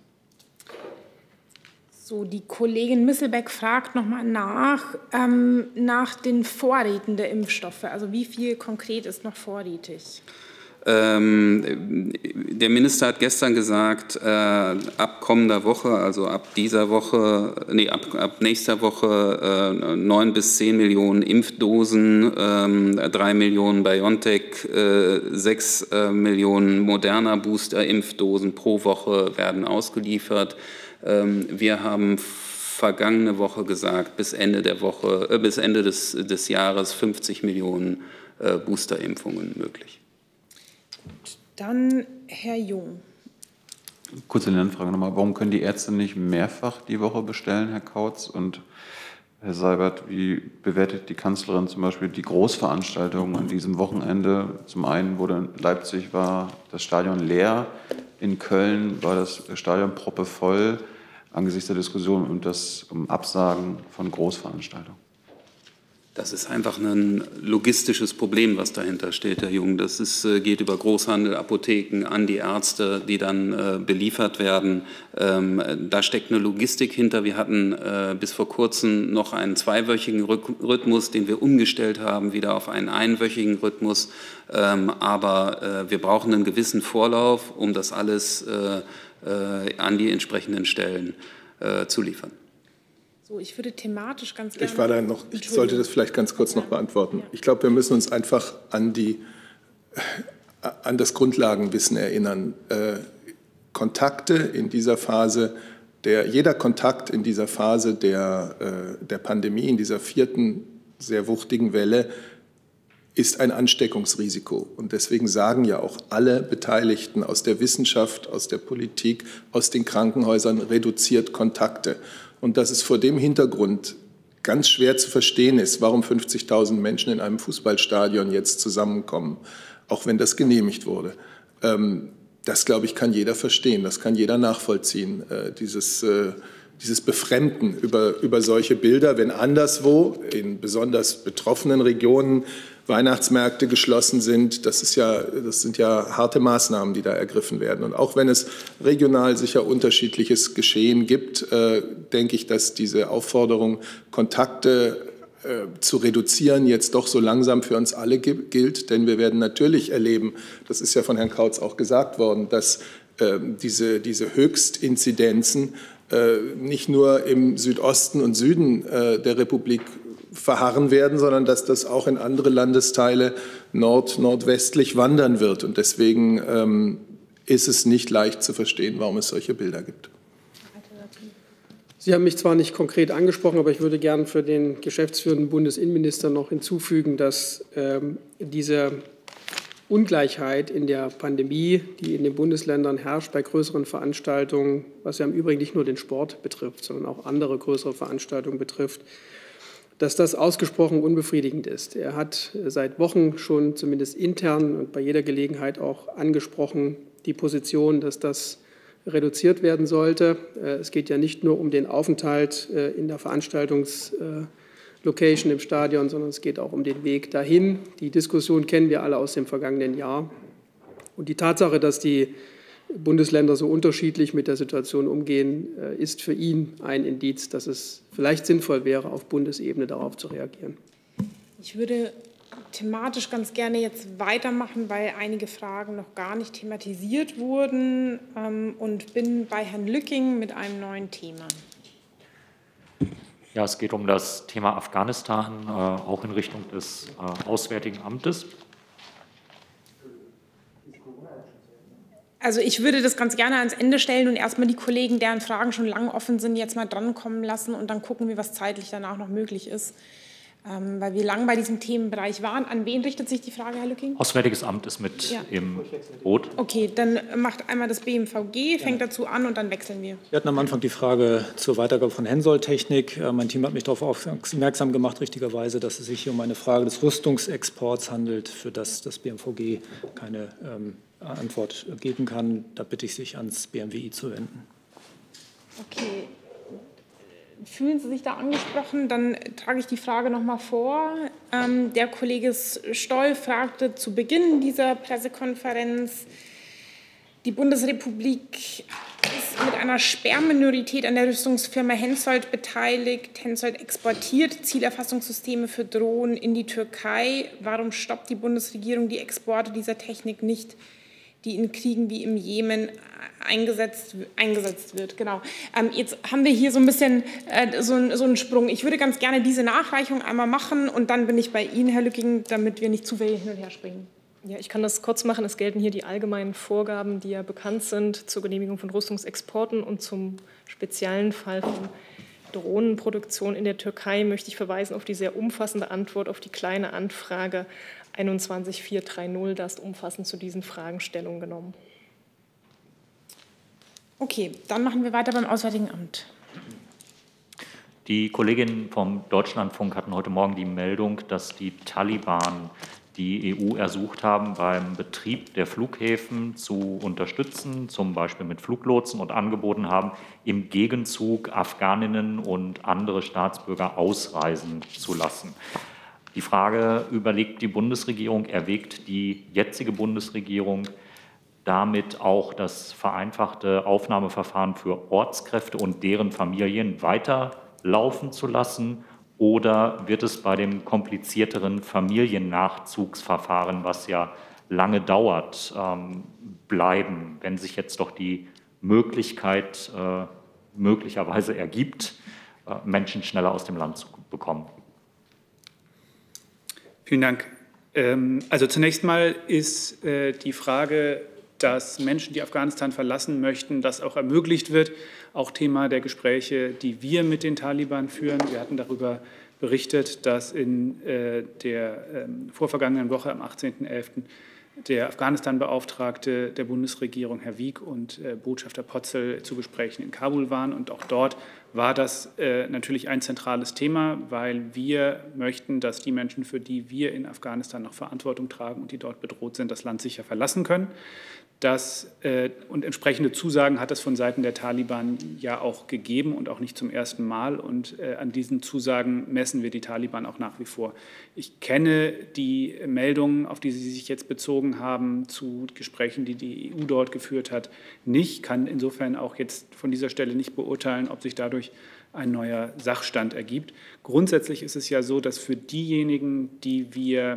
So, die Kollegin Misselbeck fragt noch mal nach den Vorräten der Impfstoffe. Also wie viel konkret ist noch vorrätig? Der Minister hat gestern gesagt, ab kommender Woche, also ab nächster Woche 9 bis 10 Millionen Impfdosen, 3 Millionen BioNTech, 6 Millionen Moderna Booster-Impfdosen pro Woche werden ausgeliefert. Wir haben vergangene Woche gesagt, bis Ende des Jahres 50 Millionen Boosterimpfungen möglich. Gut, dann Herr Jung. Kurze Lernfrage nochmal. Warum können die Ärzte nicht mehrfach die Woche bestellen, Herr Kautz? Und Herr Seibert, wie bewertet die Kanzlerin zum Beispiel die Großveranstaltungen an diesem Wochenende? Zum einen in Leipzig war das Stadion leer, in Köln war das Stadion proppevoll. Angesichts der Diskussion um Absagen von Großveranstaltungen? Das ist einfach ein logistisches Problem, was dahinter steht, Herr Jung. Das geht über Großhandel, Apotheken an die Ärzte, die dann beliefert werden. Da steckt eine Logistik hinter. Wir hatten bis vor kurzem noch einen zweiwöchigen Rhythmus, den wir umgestellt haben, wieder auf einen einwöchigen Rhythmus. Aber wir brauchen einen gewissen Vorlauf, um das alles an die entsprechenden Stellen zu liefern. So, ich würde thematisch ganz gerne... Ich sollte das vielleicht ganz kurz noch beantworten. Ja. Ich glaube, wir müssen uns einfach an die an das Grundlagenwissen erinnern. Kontakte in dieser Phase, jeder Kontakt in dieser Phase der Pandemie, in dieser 4. sehr wuchtigen Welle, ist ein Ansteckungsrisiko. Und deswegen sagen ja auch alle Beteiligten aus der Wissenschaft, aus der Politik, aus den Krankenhäusern, reduziert Kontakte. Und dass es vor dem Hintergrund ganz schwer zu verstehen ist, warum 50.000 Menschen in einem Fußballstadion jetzt zusammenkommen, auch wenn das genehmigt wurde. Das, glaube ich, kann jeder verstehen, das kann jeder nachvollziehen, dieses Befremden über solche Bilder, wenn anderswo in besonders betroffenen Regionen Weihnachtsmärkte geschlossen sind. Das sind ja harte Maßnahmen, die da ergriffen werden. Und auch wenn es regional sicher unterschiedliches Geschehen gibt, denke ich, dass diese Aufforderung, Kontakte zu reduzieren, jetzt doch so langsam für uns alle gilt. Denn wir werden natürlich erleben, das ist ja von Herrn Kautz auch gesagt worden, dass diese Höchstinzidenzen nicht nur im Südosten und Süden der Republik verharren werden, sondern dass das auch in andere Landesteile nordwestlich wandern wird. Und deswegen ist es nicht leicht zu verstehen, warum es solche Bilder gibt. Sie haben mich zwar nicht konkret angesprochen, aber ich würde gern für den geschäftsführenden Bundesinnenminister noch hinzufügen, dass diese Ungleichheit in der Pandemie, die in den Bundesländern herrscht, bei größeren Veranstaltungen, was ja im Übrigen nicht nur den Sport betrifft, sondern auch andere größere Veranstaltungen betrifft, dass das ausgesprochen unbefriedigend ist. Er hat seit Wochen schon zumindest intern und bei jeder Gelegenheit auch angesprochen, die Position, dass das reduziert werden sollte. Es geht ja nicht nur um den Aufenthalt in der Veranstaltungslocation im Stadion, sondern es geht auch um den Weg dahin. Die Diskussion kennen wir alle aus dem vergangenen Jahr. Und die Tatsache, dass die Bundesländer so unterschiedlich mit der Situation umgehen, ist für ihn ein Indiz, dass es vielleicht sinnvoll wäre, auf Bundesebene darauf zu reagieren. Ich würde thematisch ganz gerne jetzt weitermachen, weil einige Fragen noch gar nicht thematisiert wurden, und bin bei Herrn Lücking mit einem neuen Thema. Ja, es geht um das Thema Afghanistan, auch in Richtung des Auswärtigen Amtes. Also ich würde das ganz gerne ans Ende stellen und erstmal die Kollegen, deren Fragen schon lange offen sind, jetzt mal drankommen lassen und dann gucken wir, was zeitlich danach noch möglich ist. Weil wir lang bei diesem Themenbereich waren. An wen richtet sich die Frage, Herr Lücking? Auswärtiges Amt ist mit im Boot. Okay, dann macht einmal das BMVG, fängt dazu an und dann wechseln wir. Wir hatten am Anfang die Frage zur Weitergabe von Hensoldt-Technik. Mein Team hat mich darauf aufmerksam gemacht, richtigerweise, dass es sich hier um eine Frage des Rüstungsexports handelt, für das das BMVG keine Antwort geben kann. Da bitte ich, sich ans BMWI zu wenden. Okay. Fühlen Sie sich da angesprochen? Dann trage ich die Frage noch mal vor. Der Kollege Stoll fragte zu Beginn dieser Pressekonferenz, die Bundesrepublik ist mit einer Sperrminorität an der Rüstungsfirma Hensoldt beteiligt. Hensoldt exportiert Zielerfassungssysteme für Drohnen in die Türkei. Warum stoppt die Bundesregierung die Exporte dieser Technik nicht, die in Kriegen wie im Jemen eingesetzt wird? Genau. Jetzt haben wir hier so ein bisschen so einen Sprung. Ich würde ganz gerne diese Nachreichung einmal machen und dann bin ich bei Ihnen, Herr Lücking, damit wir nicht zu viel hin und her springen. Ja, ich kann das kurz machen. Es gelten hier die allgemeinen Vorgaben, die ja bekannt sind zur Genehmigung von Rüstungsexporten, und zum speziellen Fall von Drohnenproduktion in der Türkei möchte ich verweisen auf die sehr umfassende Antwort auf die kleine Anfrage 21430. Da ist umfassend zu diesen Fragen Stellung genommen. Okay, dann machen wir weiter beim Auswärtigen Amt. Die Kolleginnen vom Deutschlandfunk hatten heute Morgen die Meldung, dass die Taliban die EU ersucht haben, beim Betrieb der Flughäfen zu unterstützen, zum Beispiel mit Fluglotsen, und angeboten haben, im Gegenzug Afghaninnen und andere Staatsbürger ausreisen zu lassen. Die Frage: Überlegt die Bundesregierung, erwägt die jetzige Bundesregierung damit auch das vereinfachte Aufnahmeverfahren für Ortskräfte und deren Familien weiterlaufen zu lassen? Oder wird es bei dem komplizierteren Familiennachzugsverfahren, was ja lange dauert, bleiben, wenn sich jetzt doch die Möglichkeit möglicherweise ergibt, Menschen schneller aus dem Land zu bekommen? Vielen Dank. Also zunächst mal ist die Frage, dass Menschen, die Afghanistan verlassen möchten, das auch ermöglicht wird, auch Thema der Gespräche, die wir mit den Taliban führen. Wir hatten darüber berichtet, dass in der vorvergangenen Woche am 18.11. der Afghanistan-Beauftragte der Bundesregierung, Herr Wieck, und Botschafter Potzel zu Gesprächen in Kabul waren. Und auch dort war das natürlich ein zentrales Thema, weil wir möchten, dass die Menschen, für die wir in Afghanistan noch Verantwortung tragen und die dort bedroht sind, das Land sicher verlassen können. Und entsprechende Zusagen hat es von Seiten der Taliban ja auch gegeben und auch nicht zum ersten Mal. Und an diesen Zusagen messen wir die Taliban auch nach wie vor. Ich kenne die Meldungen, auf die Sie sich jetzt bezogen haben, zu Gesprächen, die die EU dort geführt hat, nicht. Kann insofern auch jetzt von dieser Stelle nicht beurteilen, ob sich dadurch ein neuer Sachstand ergibt. Grundsätzlich ist es ja so, dass für diejenigen, die wir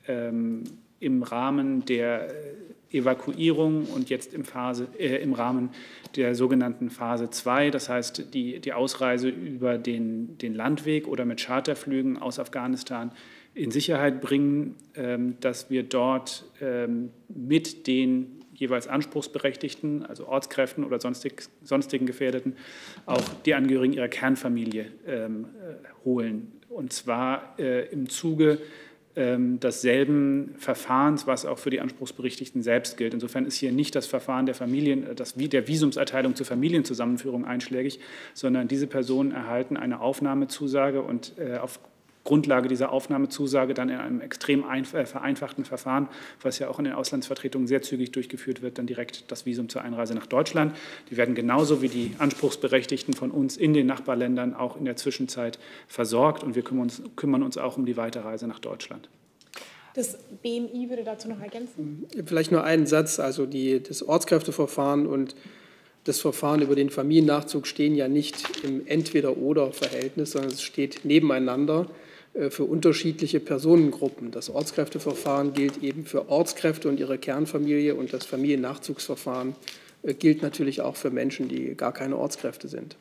im Rahmen der Evakuierung und jetzt im Rahmen der sogenannten Phase 2, das heißt die Ausreise über den Landweg oder mit Charterflügen aus Afghanistan in Sicherheit bringen, dass wir dort mit den jeweils Anspruchsberechtigten, also Ortskräften oder sonstigen Gefährdeten, auch die Angehörigen ihrer Kernfamilie holen. Und zwar im Zuge desselben Verfahrens, was auch für die Anspruchsberechtigten selbst gilt. Insofern ist hier nicht das Verfahren der Visumserteilung zur Familienzusammenführung einschlägig, sondern diese Personen erhalten eine Aufnahmezusage und auf Grundlage dieser Aufnahmezusage dann in einem extrem vereinfachten Verfahren, was ja auch in den Auslandsvertretungen sehr zügig durchgeführt wird, dann direkt das Visum zur Einreise nach Deutschland. Die werden genauso wie die Anspruchsberechtigten von uns in den Nachbarländern auch in der Zwischenzeit versorgt, und wir kümmern uns auch um die Weiterreise nach Deutschland. Das BMI würde dazu noch ergänzen. Vielleicht nur einen Satz. Also das Ortskräfteverfahren und das Verfahren über den Familiennachzug stehen ja nicht im Entweder-oder-Verhältnis, sondern es steht nebeneinander für unterschiedliche Personengruppen. Das Ortskräfteverfahren gilt eben für Ortskräfte und ihre Kernfamilie, und das Familiennachzugsverfahren gilt natürlich auch für Menschen, die gar keine Ortskräfte sind.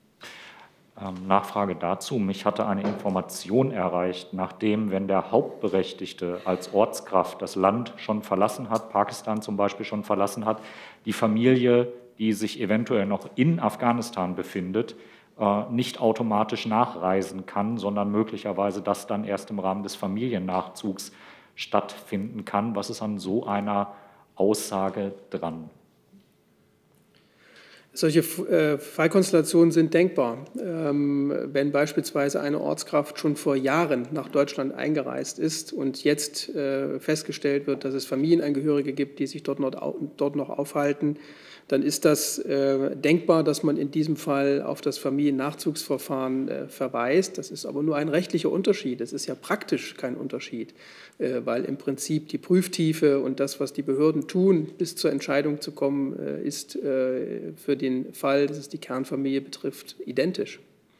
Nachfrage dazu. Mich hatte eine Information erreicht, nachdem, wenn der Hauptberechtigte als Ortskraft das Land schon verlassen hat, Pakistan zum Beispiel schon verlassen hat, die Familie, die sich eventuell noch in Afghanistan befindet, nicht automatisch nachreisen kann, sondern möglicherweise das dann erst im Rahmen des Familiennachzugs stattfinden kann. Was ist an so einer Aussage dran? Solche Fallkonstellationen sind denkbar. Wenn beispielsweise eine Ortskraft schon vor Jahren nach Deutschland eingereist ist und jetzt festgestellt wird, dass es Familienangehörige gibt, die sich dort noch aufhalten, dann ist das denkbar, dass man in diesem Fall auf das Familiennachzugsverfahren verweist. Das ist aber nur ein rechtlicher Unterschied. Es ist ja praktisch kein Unterschied, weil im Prinzip die Prüftiefe und das, was die Behörden tun, bis zur Entscheidung zu kommen, ist für den Fall, dass es die Kernfamilie betrifft, identisch.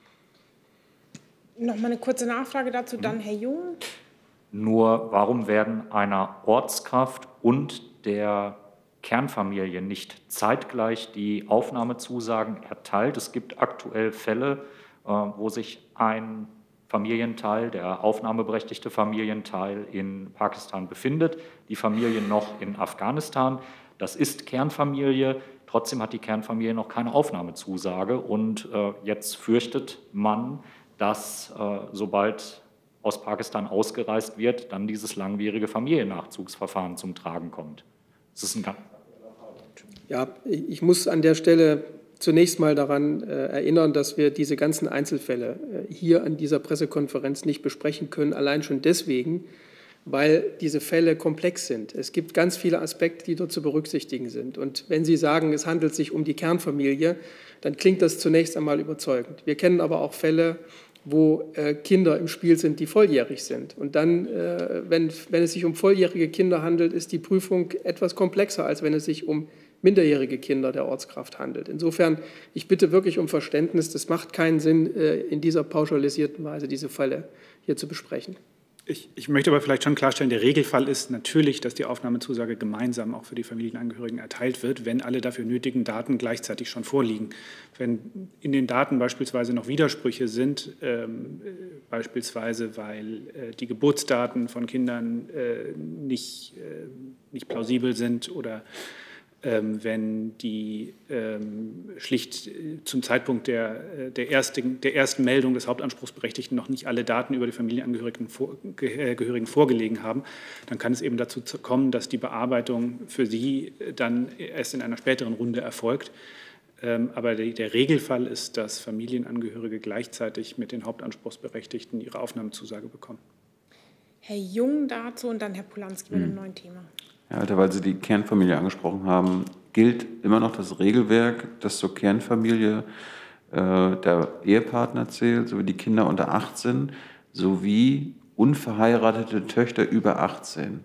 Noch mal eine kurze Nachfrage dazu, dann Herr Jung. Nur warum werden einer Ortskraft und der Kernfamilie nicht zeitgleich die Aufnahmezusagen erteilt? Es gibt aktuell Fälle, wo sich ein Familienteil, der aufnahmeberechtigte Familienteil in Pakistan befindet, die Familie noch in Afghanistan. Das ist Kernfamilie, trotzdem hat die Kernfamilie noch keine Aufnahmezusage, und jetzt fürchtet man, dass sobald aus Pakistan ausgereist wird, dann dieses langwierige Familiennachzugsverfahren zum Tragen kommt. Das ist Ja, ich muss an der Stelle zunächst mal daran erinnern, dass wir diese ganzen Einzelfälle hier an dieser Pressekonferenz nicht besprechen können, allein schon deswegen, weil diese Fälle komplex sind. Es gibt ganz viele Aspekte, die dort zu berücksichtigen sind. Und wenn Sie sagen, es handelt sich um die Kernfamilie, dann klingt das zunächst einmal überzeugend. Wir kennen aber auch Fälle, wo Kinder im Spiel sind, die volljährig sind. Und dann, wenn es sich um volljährige Kinder handelt, ist die Prüfung etwas komplexer, als wenn es sich um minderjährige Kinder der Ortskraft handelt. Insofern, ich bitte wirklich um Verständnis. Das macht keinen Sinn, in dieser pauschalisierten Weise diese Fälle hier zu besprechen. Ich möchte aber vielleicht schon klarstellen, der Regelfall ist natürlich, dass die Aufnahmezusage gemeinsam auch für die Familienangehörigen erteilt wird, wenn alle dafür nötigen Daten gleichzeitig schon vorliegen. Wenn in den Daten beispielsweise noch Widersprüche sind, beispielsweise weil die Geburtsdaten von Kindern nicht plausibel sind oder wenn die schlicht zum Zeitpunkt der ersten Meldung des Hauptanspruchsberechtigten noch nicht alle Daten über die Familienangehörigen vorgelegen haben, dann kann es eben dazu kommen, dass die Bearbeitung für sie dann erst in einer späteren Runde erfolgt. Aber der Regelfall ist, dass Familienangehörige gleichzeitig mit den Hauptanspruchsberechtigten ihre Aufnahmezusage bekommen. Herr Jung dazu und dann Herr Polanski mit einem neuen Thema. Herr Alter, weil Sie die Kernfamilie angesprochen haben, gilt immer noch das Regelwerk, das zur Kernfamilie der Ehepartner zählt, sowie die Kinder unter 18, sowie unverheiratete Töchter über 18.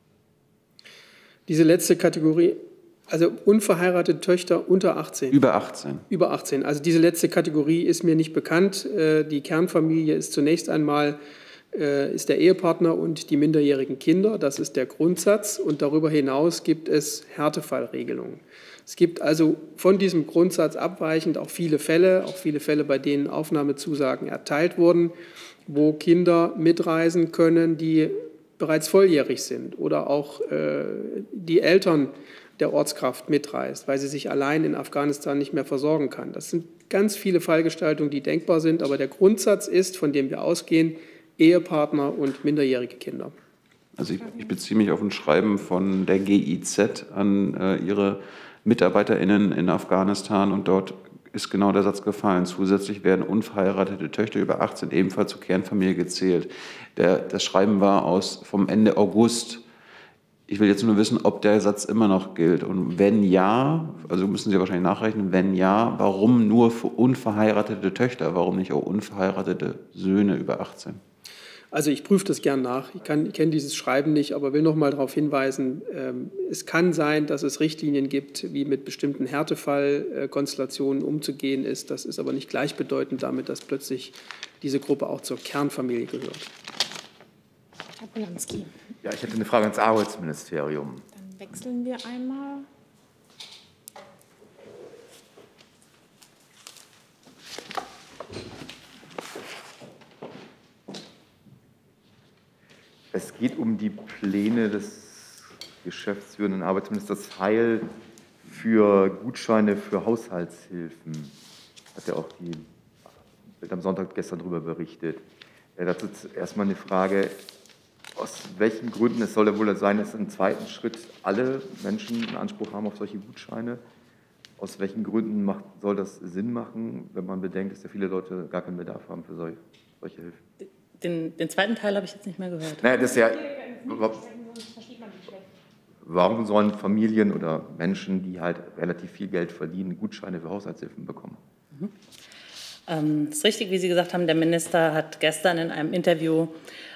Diese letzte Kategorie, also unverheiratete Töchter unter 18. Über 18. Über 18. Also diese letzte Kategorie ist mir nicht bekannt. Die Kernfamilie ist zunächst einmal ist der Ehepartner und die minderjährigen Kinder. Das ist der Grundsatz. Und darüber hinaus gibt es Härtefallregelungen. Es gibt also von diesem Grundsatz abweichend auch viele Fälle, bei denen Aufnahmezusagen erteilt wurden, wo Kinder mitreisen können, die bereits volljährig sind oder auch die Eltern der Ortskraft mitreist, weil sie sich allein in Afghanistan nicht mehr versorgen kann. Das sind ganz viele Fallgestaltungen, die denkbar sind. Aber der Grundsatz ist, von dem wir ausgehen, Ehepartner und minderjährige Kinder. Also ich beziehe mich auf ein Schreiben von der GIZ an ihre MitarbeiterInnen in Afghanistan und dort ist genau der Satz gefallen. Zusätzlich werden unverheiratete Töchter über 18 ebenfalls zur Kernfamilie gezählt. Das Schreiben war vom Ende August. Ich will jetzt nur wissen, ob der Satz immer noch gilt. Und wenn ja, also müssen Sie wahrscheinlich nachrechnen, wenn ja, warum nur für unverheiratete Töchter? Warum nicht auch unverheiratete Söhne über 18? Also ich prüfe das gern nach. Ich kenne dieses Schreiben nicht, aber will noch mal darauf hinweisen, es kann sein, dass es Richtlinien gibt, wie mit bestimmten Härtefallkonstellationen umzugehen ist. Das ist aber nicht gleichbedeutend damit, dass plötzlich diese Gruppe auch zur Kernfamilie gehört. Herr Polanski. Ja, ich hätte eine Frage ans Arbeitsministerium. Dann wechseln wir einmal. Es geht um die Pläne des geschäftsführenden Arbeitsministers Heil für Gutscheine für Haushaltshilfen. Hat ja auch die Bild am Sonntag gestern darüber berichtet. Dazu erstmal eine Frage, aus welchen Gründen, es soll ja wohl sein, dass im zweiten Schritt alle Menschen einen Anspruch haben auf solche Gutscheine. Aus welchen Gründen soll das Sinn machen, wenn man bedenkt, dass ja viele Leute gar keinen Bedarf haben für solche Hilfen? Den zweiten Teil habe ich jetzt nicht mehr gehört. Naja, das ist ja, warum sollen Familien oder Menschen, die halt relativ viel Geld verdienen, Gutscheine für Haushaltshilfen bekommen? Es ist richtig, wie Sie gesagt haben, der Minister hat gestern in einem Interview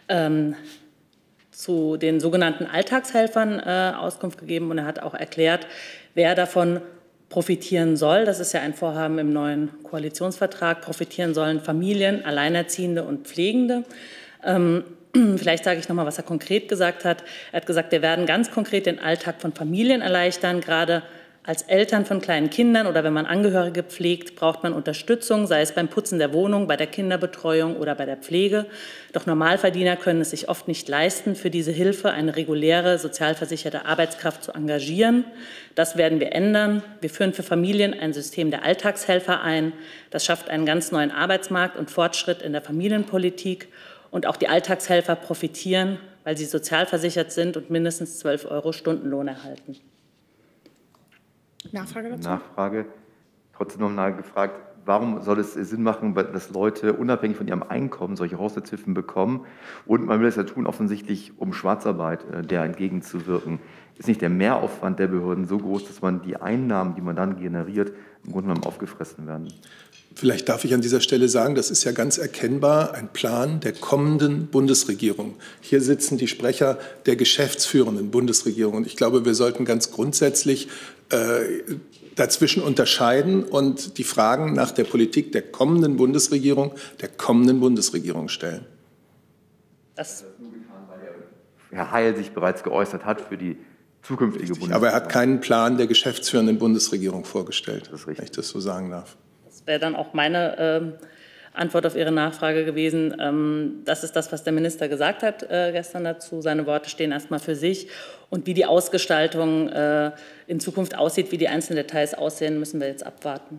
zu den sogenannten Alltagshelfern Auskunft gegeben und er hat auch erklärt, wer davon profitieren soll. Das ist ja ein Vorhaben im neuen Koalitionsvertrag. Profitieren sollen Familien, Alleinerziehende und Pflegende. Vielleicht sage ich noch mal, was er konkret gesagt hat. Er hat gesagt, wir werden ganz konkret den Alltag von Familien erleichtern. Gerade als Eltern von kleinen Kindern oder wenn man Angehörige pflegt, braucht man Unterstützung, sei es beim Putzen der Wohnung, bei der Kinderbetreuung oder bei der Pflege. Doch Normalverdiener können es sich oft nicht leisten, für diese Hilfe eine reguläre, sozialversicherte Arbeitskraft zu engagieren. Das werden wir ändern. Wir führen für Familien ein System der Alltagshelfer ein. Das schafft einen ganz neuen Arbeitsmarkt und Fortschritt in der Familienpolitik. Und auch die Alltagshelfer profitieren, weil sie sozialversichert sind und mindestens 12 € Stundenlohn erhalten. Nachfrage dazu? Nachfrage. Trotzdem noch mal gefragt, warum soll es Sinn machen, dass Leute unabhängig von ihrem Einkommen solche Haushaltshilfen bekommen? Und man will es ja tun, offensichtlich, um Schwarzarbeit der entgegenzuwirken. Ist nicht der Mehraufwand der Behörden so groß, dass man die Einnahmen, die man dann generiert, im Grunde genommen aufgefressen werden? Vielleicht darf ich an dieser Stelle sagen, das ist ja ganz erkennbar ein Plan der kommenden Bundesregierung. Hier sitzen die Sprecher der geschäftsführenden Bundesregierung. Und ich glaube, wir sollten ganz grundsätzlich dazwischen unterscheiden und die Fragen nach der Politik der kommenden Bundesregierung stellen. Das Herr Heil sich bereits geäußert hat für die zukünftige Bundesregierung. Aber er hat keinen Plan der geschäftsführenden Bundesregierung vorgestellt, wenn ich das so sagen darf. Das wäre dann auch meine Antwort auf Ihre Nachfrage gewesen. Das ist das, was der Minister gesagt hat gestern dazu. Seine Worte stehen erstmal für sich. Und wie die Ausgestaltung in Zukunft aussieht, wie die einzelnen Details aussehen, müssen wir jetzt abwarten.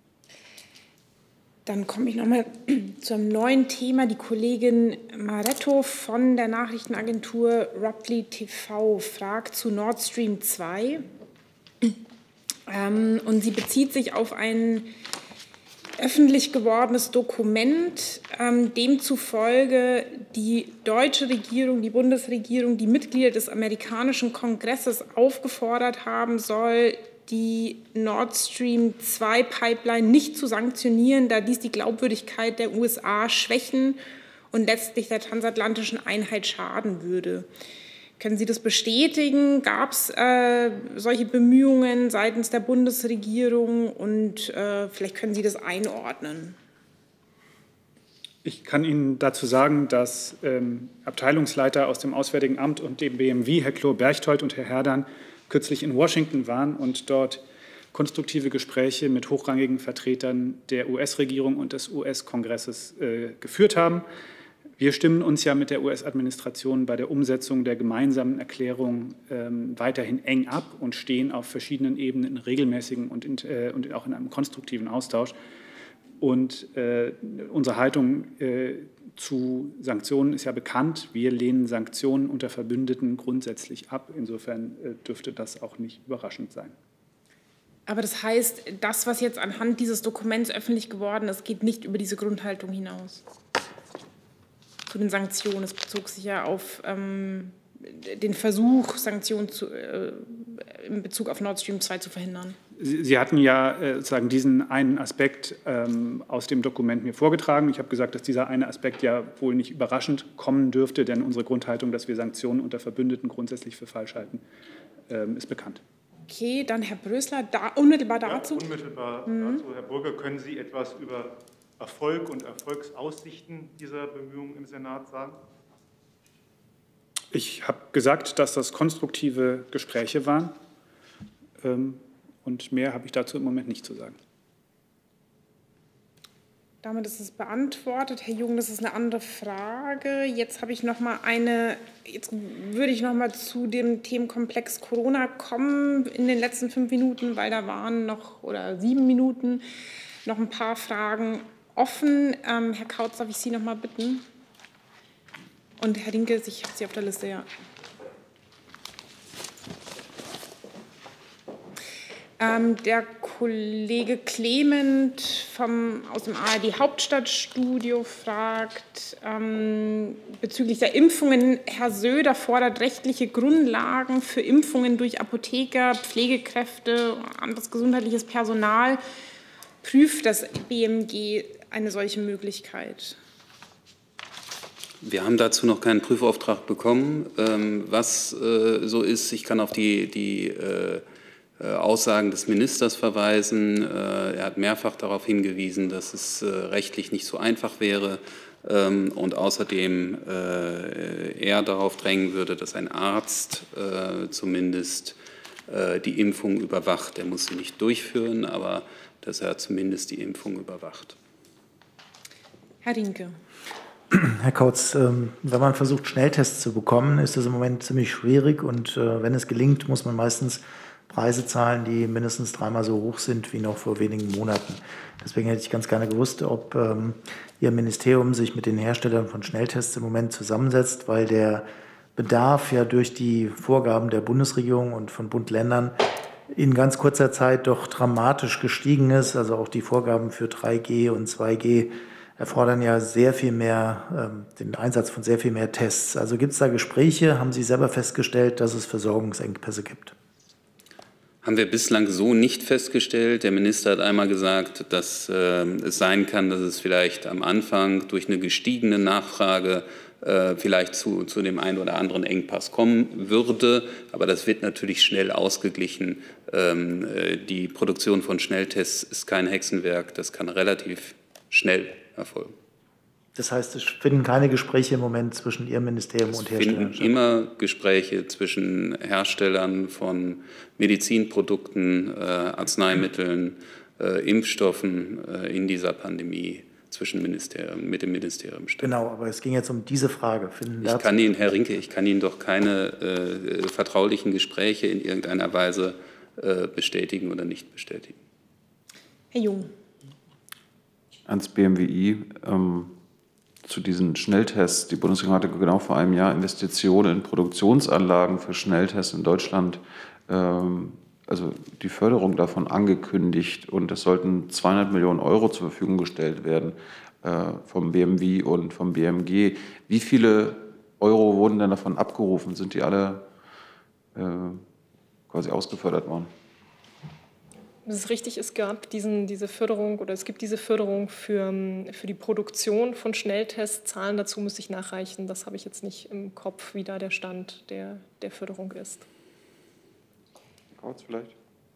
Dann komme ich noch mal zu einem neuen Thema. Die Kollegin Maretto von der Nachrichtenagentur Robley TV fragt zu Nord Stream 2. Und sie bezieht sich auf ein öffentlich gewordenes Dokument, demzufolge die deutsche Regierung, die Bundesregierung, die Mitglieder des amerikanischen Kongresses aufgefordert haben soll, die Nord Stream 2 Pipeline nicht zu sanktionieren, da dies die Glaubwürdigkeit der USA schwächen und letztlich der transatlantischen Einheit schaden würde. Können Sie das bestätigen? Gab es solche Bemühungen seitens der Bundesregierung und vielleicht können Sie das einordnen? Ich kann Ihnen dazu sagen, dass Abteilungsleiter aus dem Auswärtigen Amt und dem BMW, Herr Klo-Berchtold und Herr Herdan, kürzlich in Washington waren und dort konstruktive Gespräche mit hochrangigen Vertretern der US-Regierung und des US-Kongresses geführt haben. Wir stimmen uns ja mit der US-Administration bei der Umsetzung der gemeinsamen Erklärung weiterhin eng ab und stehen auf verschiedenen Ebenen in regelmäßigen und auch in einem konstruktiven Austausch. Und unsere Haltung zu Sanktionen ist ja bekannt. Wir lehnen Sanktionen unter Verbündeten grundsätzlich ab. Insofern dürfte das auch nicht überraschend sein. Aber das heißt, das, was jetzt anhand dieses Dokuments öffentlich geworden ist, geht nicht über diese Grundhaltung hinaus. Zu den Sanktionen. Es bezog sich ja auf den Versuch, Sanktionen in Bezug auf Nord Stream 2 zu verhindern. Sie hatten ja sozusagen diesen einen Aspekt aus dem Dokument mir vorgetragen. Ich habe gesagt, dass dieser eine Aspekt ja wohl nicht überraschend kommen dürfte, denn unsere Grundhaltung, dass wir Sanktionen unter Verbündeten grundsätzlich für falsch halten, ist bekannt. Okay, dann Herr Brösler, unmittelbar dazu. Ja, unmittelbar dazu. Herr Burger, können Sie etwas über Erfolg und Erfolgsaussichten dieser Bemühungen im Senat sagen? Ich habe gesagt, dass das konstruktive Gespräche waren. Und mehr habe ich dazu im Moment nicht zu sagen. Damit ist es beantwortet. Herr Jung, das ist eine andere Frage. Jetzt habe ich noch mal jetzt würde ich noch mal zu dem Themenkomplex Corona kommen in den letzten 5 Minuten, weil da waren noch, oder 7 Minuten, noch ein paar Fragen offen. Herr Kautz, darf ich Sie noch mal bitten? Und Herr Rinke, ich habe Sie auf der Liste, ja. Der Kollege Clement aus dem ARD-Hauptstadtstudio fragt bezüglich der Impfungen. Herr Söder fordert rechtliche Grundlagen für Impfungen durch Apotheker, Pflegekräfte, anderes gesundheitliches Personal. Prüft das BMG eine solche Möglichkeit? Wir haben dazu noch keinen Prüfauftrag bekommen. Was so ist, ich kann auf die Aussagen des Ministers verweisen. Er hat mehrfach darauf hingewiesen, dass es rechtlich nicht so einfach wäre und außerdem er darauf drängen würde, dass ein Arzt zumindest die Impfung überwacht. Er muss sie nicht durchführen, aber dass er zumindest die Impfung überwacht. Herr Rinke. Herr Kautz, wenn man versucht, Schnelltests zu bekommen, ist das im Moment ziemlich schwierig und wenn es gelingt, muss man meistens Preise zahlen, die mindestens 3-mal so hoch sind wie noch vor wenigen Monaten. Deswegen hätte ich ganz gerne gewusst, ob Ihr Ministerium sich mit den Herstellern von Schnelltests im Moment zusammensetzt, weil der Bedarf ja durch die Vorgaben der Bundesregierung und von Bund, Ländern in ganz kurzer Zeit doch dramatisch gestiegen ist. Also auch die Vorgaben für 3G und 2G erfordern ja sehr viel mehr, den Einsatz von sehr viel mehr Tests. Also gibt es da Gespräche? Haben Sie selber festgestellt, dass es Versorgungsengpässe gibt? Haben wir bislang so nicht festgestellt. Der Minister hat einmal gesagt, dass es sein kann, dass es vielleicht am Anfang durch eine gestiegene Nachfrage vielleicht zu dem einen oder anderen Engpass kommen würde. Aber das wird natürlich schnell ausgeglichen. Die Produktion von Schnelltests ist kein Hexenwerk. Das kann relativ schnell erfolgen. Das heißt, es finden keine Gespräche im Moment zwischen Ihrem Ministerium und Herstellern statt? Es finden immer Gespräche zwischen Herstellern von Medizinprodukten, Arzneimitteln, Impfstoffen in dieser Pandemie mit dem Ministerium statt. Genau, aber es ging jetzt um diese Frage. Herr Rinke, ich kann Ihnen doch keine vertraulichen Gespräche in irgendeiner Weise bestätigen oder nicht bestätigen. Herr Jung. Ans BMWI. Zu diesen Schnelltests. Die Bundesregierung hatte genau vor einem Jahr Investitionen in Produktionsanlagen für Schnelltests in Deutschland, also die Förderung davon angekündigt. Und es sollten 200 Millionen Euro zur Verfügung gestellt werden vom BMW und vom BMG. Wie viele Euro wurden denn davon abgerufen? Sind die alle quasi ausgefördert worden? Das ist richtig, es gab diese Förderung oder es gibt diese Förderung für die Produktion von Schnelltests. Zahlen dazu müsste ich nachreichen. Das habe ich jetzt nicht im Kopf, wie da der Stand der Förderung ist. Herr Kautz vielleicht?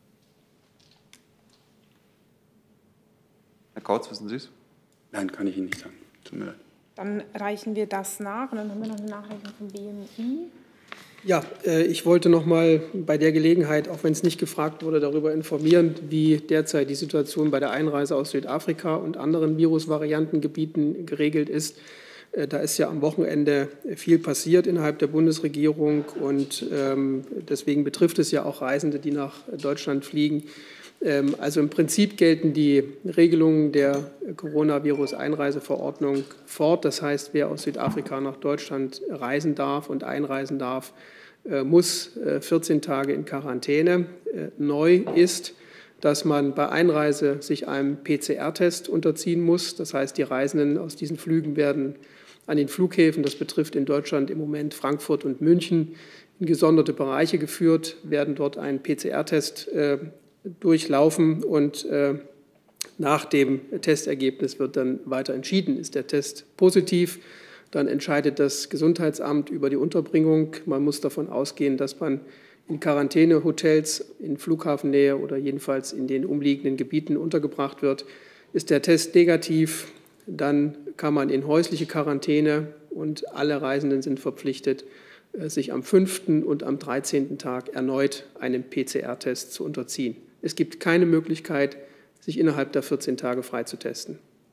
Herr Kautz, wissen Sie es? Nein, kann ich Ihnen nicht sagen. Tut mir leid. Dann reichen wir das nach und dann haben wir noch eine Nachreichung vom BMI. Ja, ich wollte noch mal bei der Gelegenheit, auch wenn es nicht gefragt wurde, darüber informieren, wie derzeit die Situation bei der Einreise aus Südafrika und anderen Virusvariantengebieten geregelt ist. Da ist ja am Wochenende viel passiert innerhalb der Bundesregierung und deswegen betrifft es ja auch Reisende, die nach Deutschland fliegen. Also im Prinzip gelten die Regelungen der Coronavirus-Einreiseverordnung fort. Das heißt, wer aus Südafrika nach Deutschland reisen darf und einreisen darf, muss 14 Tage in Quarantäne. Neu ist, dass man bei Einreise sich einem PCR-Test unterziehen muss. Das heißt, die Reisenden aus diesen Flügen werden an den Flughäfen, das betrifft in Deutschland im Moment Frankfurt und München, in gesonderte Bereiche geführt, werden dort einen PCR-Test durchlaufen und nach dem Testergebnis wird dann weiter entschieden. Ist der Test positiv, dann entscheidet das Gesundheitsamt über die Unterbringung. Man muss davon ausgehen, dass man in Quarantänehotels in Flughafennähe oder jedenfalls in den umliegenden Gebieten untergebracht wird. Ist der Test negativ, dann kann man in häusliche Quarantäne und alle Reisenden sind verpflichtet, sich am 5. und am 13. Tag erneut einem PCR-Test zu unterziehen. Es gibt keine Möglichkeit, sich innerhalb der 14 Tage freitesten.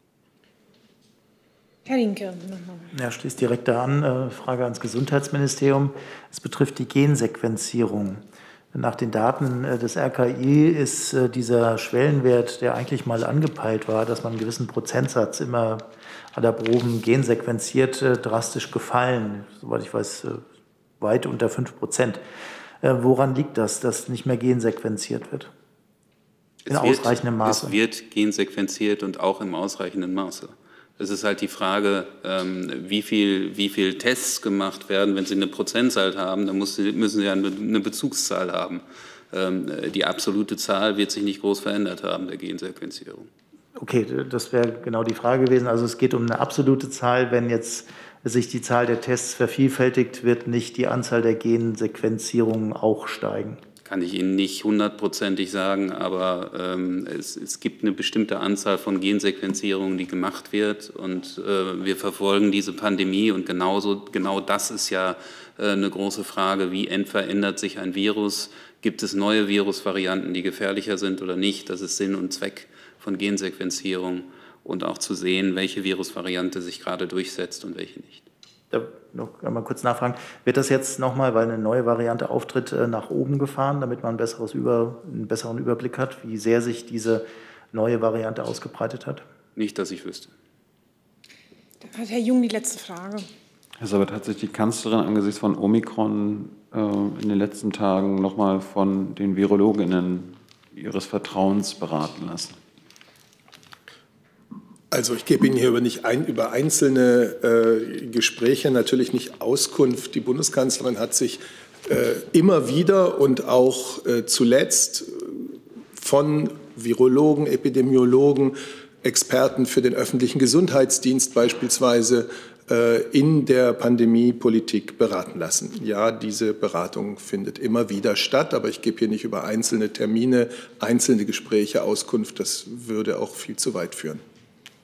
Herr Rinke. Ja, schließt direkt da an. Frage ans Gesundheitsministerium. Es betrifft die Gensequenzierung. Nach den Daten des RKI ist dieser Schwellenwert, der eigentlich mal angepeilt war, dass man einen gewissen Prozentsatz immer aller Proben gensequenziert, drastisch gefallen. Soweit ich weiß, weit unter 5%. Woran liegt das, dass nicht mehr gensequenziert wird? In ausreichendem Maße. Es wird gensequenziert und auch im ausreichenden Maße. Es ist halt die Frage, wie viel Tests gemacht werden. Wenn Sie eine Prozentzahl haben, dann müssen Sie ja eine Bezugszahl haben. Die absolute Zahl wird sich nicht groß verändert haben, der Gensequenzierung. Okay, das wäre genau die Frage gewesen. Also es geht um eine absolute Zahl. Wenn jetzt sich die Zahl der Tests vervielfältigt, wird nicht die Anzahl der Gensequenzierungen auch steigen? Kann ich Ihnen nicht hundertprozentig sagen, aber es gibt eine bestimmte Anzahl von Gensequenzierungen, die gemacht wird. Und wir verfolgen diese Pandemie und genau das ist ja eine große Frage. Wie verändert sich ein Virus? Gibt es neue Virusvarianten, die gefährlicher sind oder nicht? Das ist Sinn und Zweck von Gensequenzierung und auch zu sehen, welche Virusvariante sich gerade durchsetzt und welche nicht. Da noch einmal kurz nachfragen. Wird das jetzt nochmal, weil eine neue Variante auftritt, nach oben gefahren, damit man einen besseren Überblick hat, wie sehr sich diese neue Variante ausgebreitet hat? Nicht, dass ich wüsste. Dann hat Herr Jung die letzte Frage. Herr Seibert, hat sich die Kanzlerin angesichts von Omikron in den letzten Tagen nochmal von den VirologInnen ihres Vertrauens beraten lassen? Also ich gebe Ihnen hier über einzelne Gespräche natürlich nicht Auskunft. Die Bundeskanzlerin hat sich immer wieder und auch zuletzt von Virologen, Epidemiologen, Experten für den öffentlichen Gesundheitsdienst beispielsweise in der Pandemiepolitik beraten lassen. Ja, diese Beratung findet immer wieder statt, aber ich gebe hier nicht über einzelne Termine, einzelne Gespräche Auskunft. Das würde auch viel zu weit führen.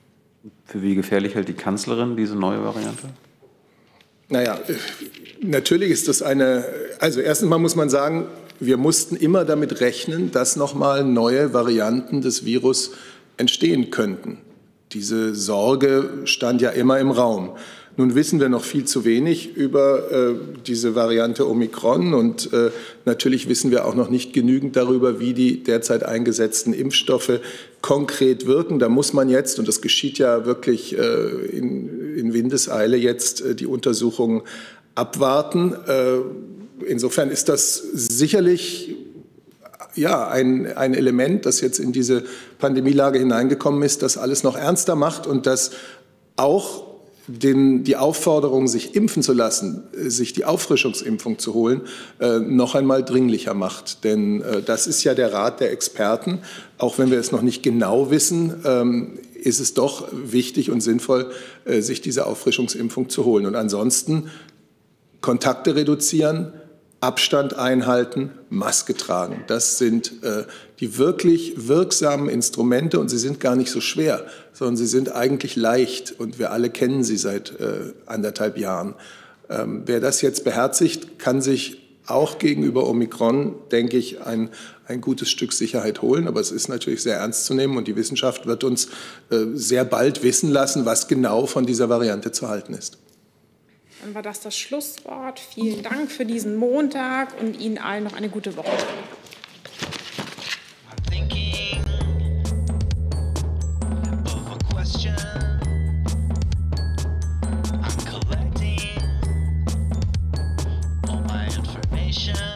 Für wie gefährlich hält die Kanzlerin diese neue Variante? Naja, natürlich ist das also erstens mal muss man sagen, wir mussten immer damit rechnen, dass nochmal neue Varianten des Virus entstehen könnten. Diese Sorge stand ja immer im Raum. Nun wissen wir noch viel zu wenig über diese Variante Omikron und natürlich wissen wir auch noch nicht genügend darüber, wie die derzeit eingesetzten Impfstoffe konkret wirken. Da muss man jetzt, und das geschieht ja wirklich in Windeseile jetzt, die Untersuchungen abwarten. Insofern ist das sicherlich ein Element, das jetzt in diese Pandemielage hineingekommen ist, das alles noch ernster macht und das auch die Aufforderung, sich impfen zu lassen, sich die Auffrischungsimpfung zu holen, noch einmal dringlicher macht. Denn das ist ja der Rat der Experten. Auch wenn wir es noch nicht genau wissen, ist es doch wichtig und sinnvoll, sich diese Auffrischungsimpfung zu holen. Und ansonsten Kontakte reduzieren, Abstand einhalten, Maske tragen. Das sind die wirklich wirksamen Instrumente und sie sind gar nicht so schwer, sondern sie sind eigentlich leicht und wir alle kennen sie seit 1,5 Jahren. Wer das jetzt beherzigt, kann sich auch gegenüber Omikron, denke ich, ein gutes Stück Sicherheit holen. Aber es ist natürlich sehr ernst zu nehmen und die Wissenschaft wird uns sehr bald wissen lassen, was genau von dieser Variante zu halten ist. Dann war das Schlusswort. Vielen Dank für diesen Montag und Ihnen allen noch eine gute Woche. I'm collecting all my information.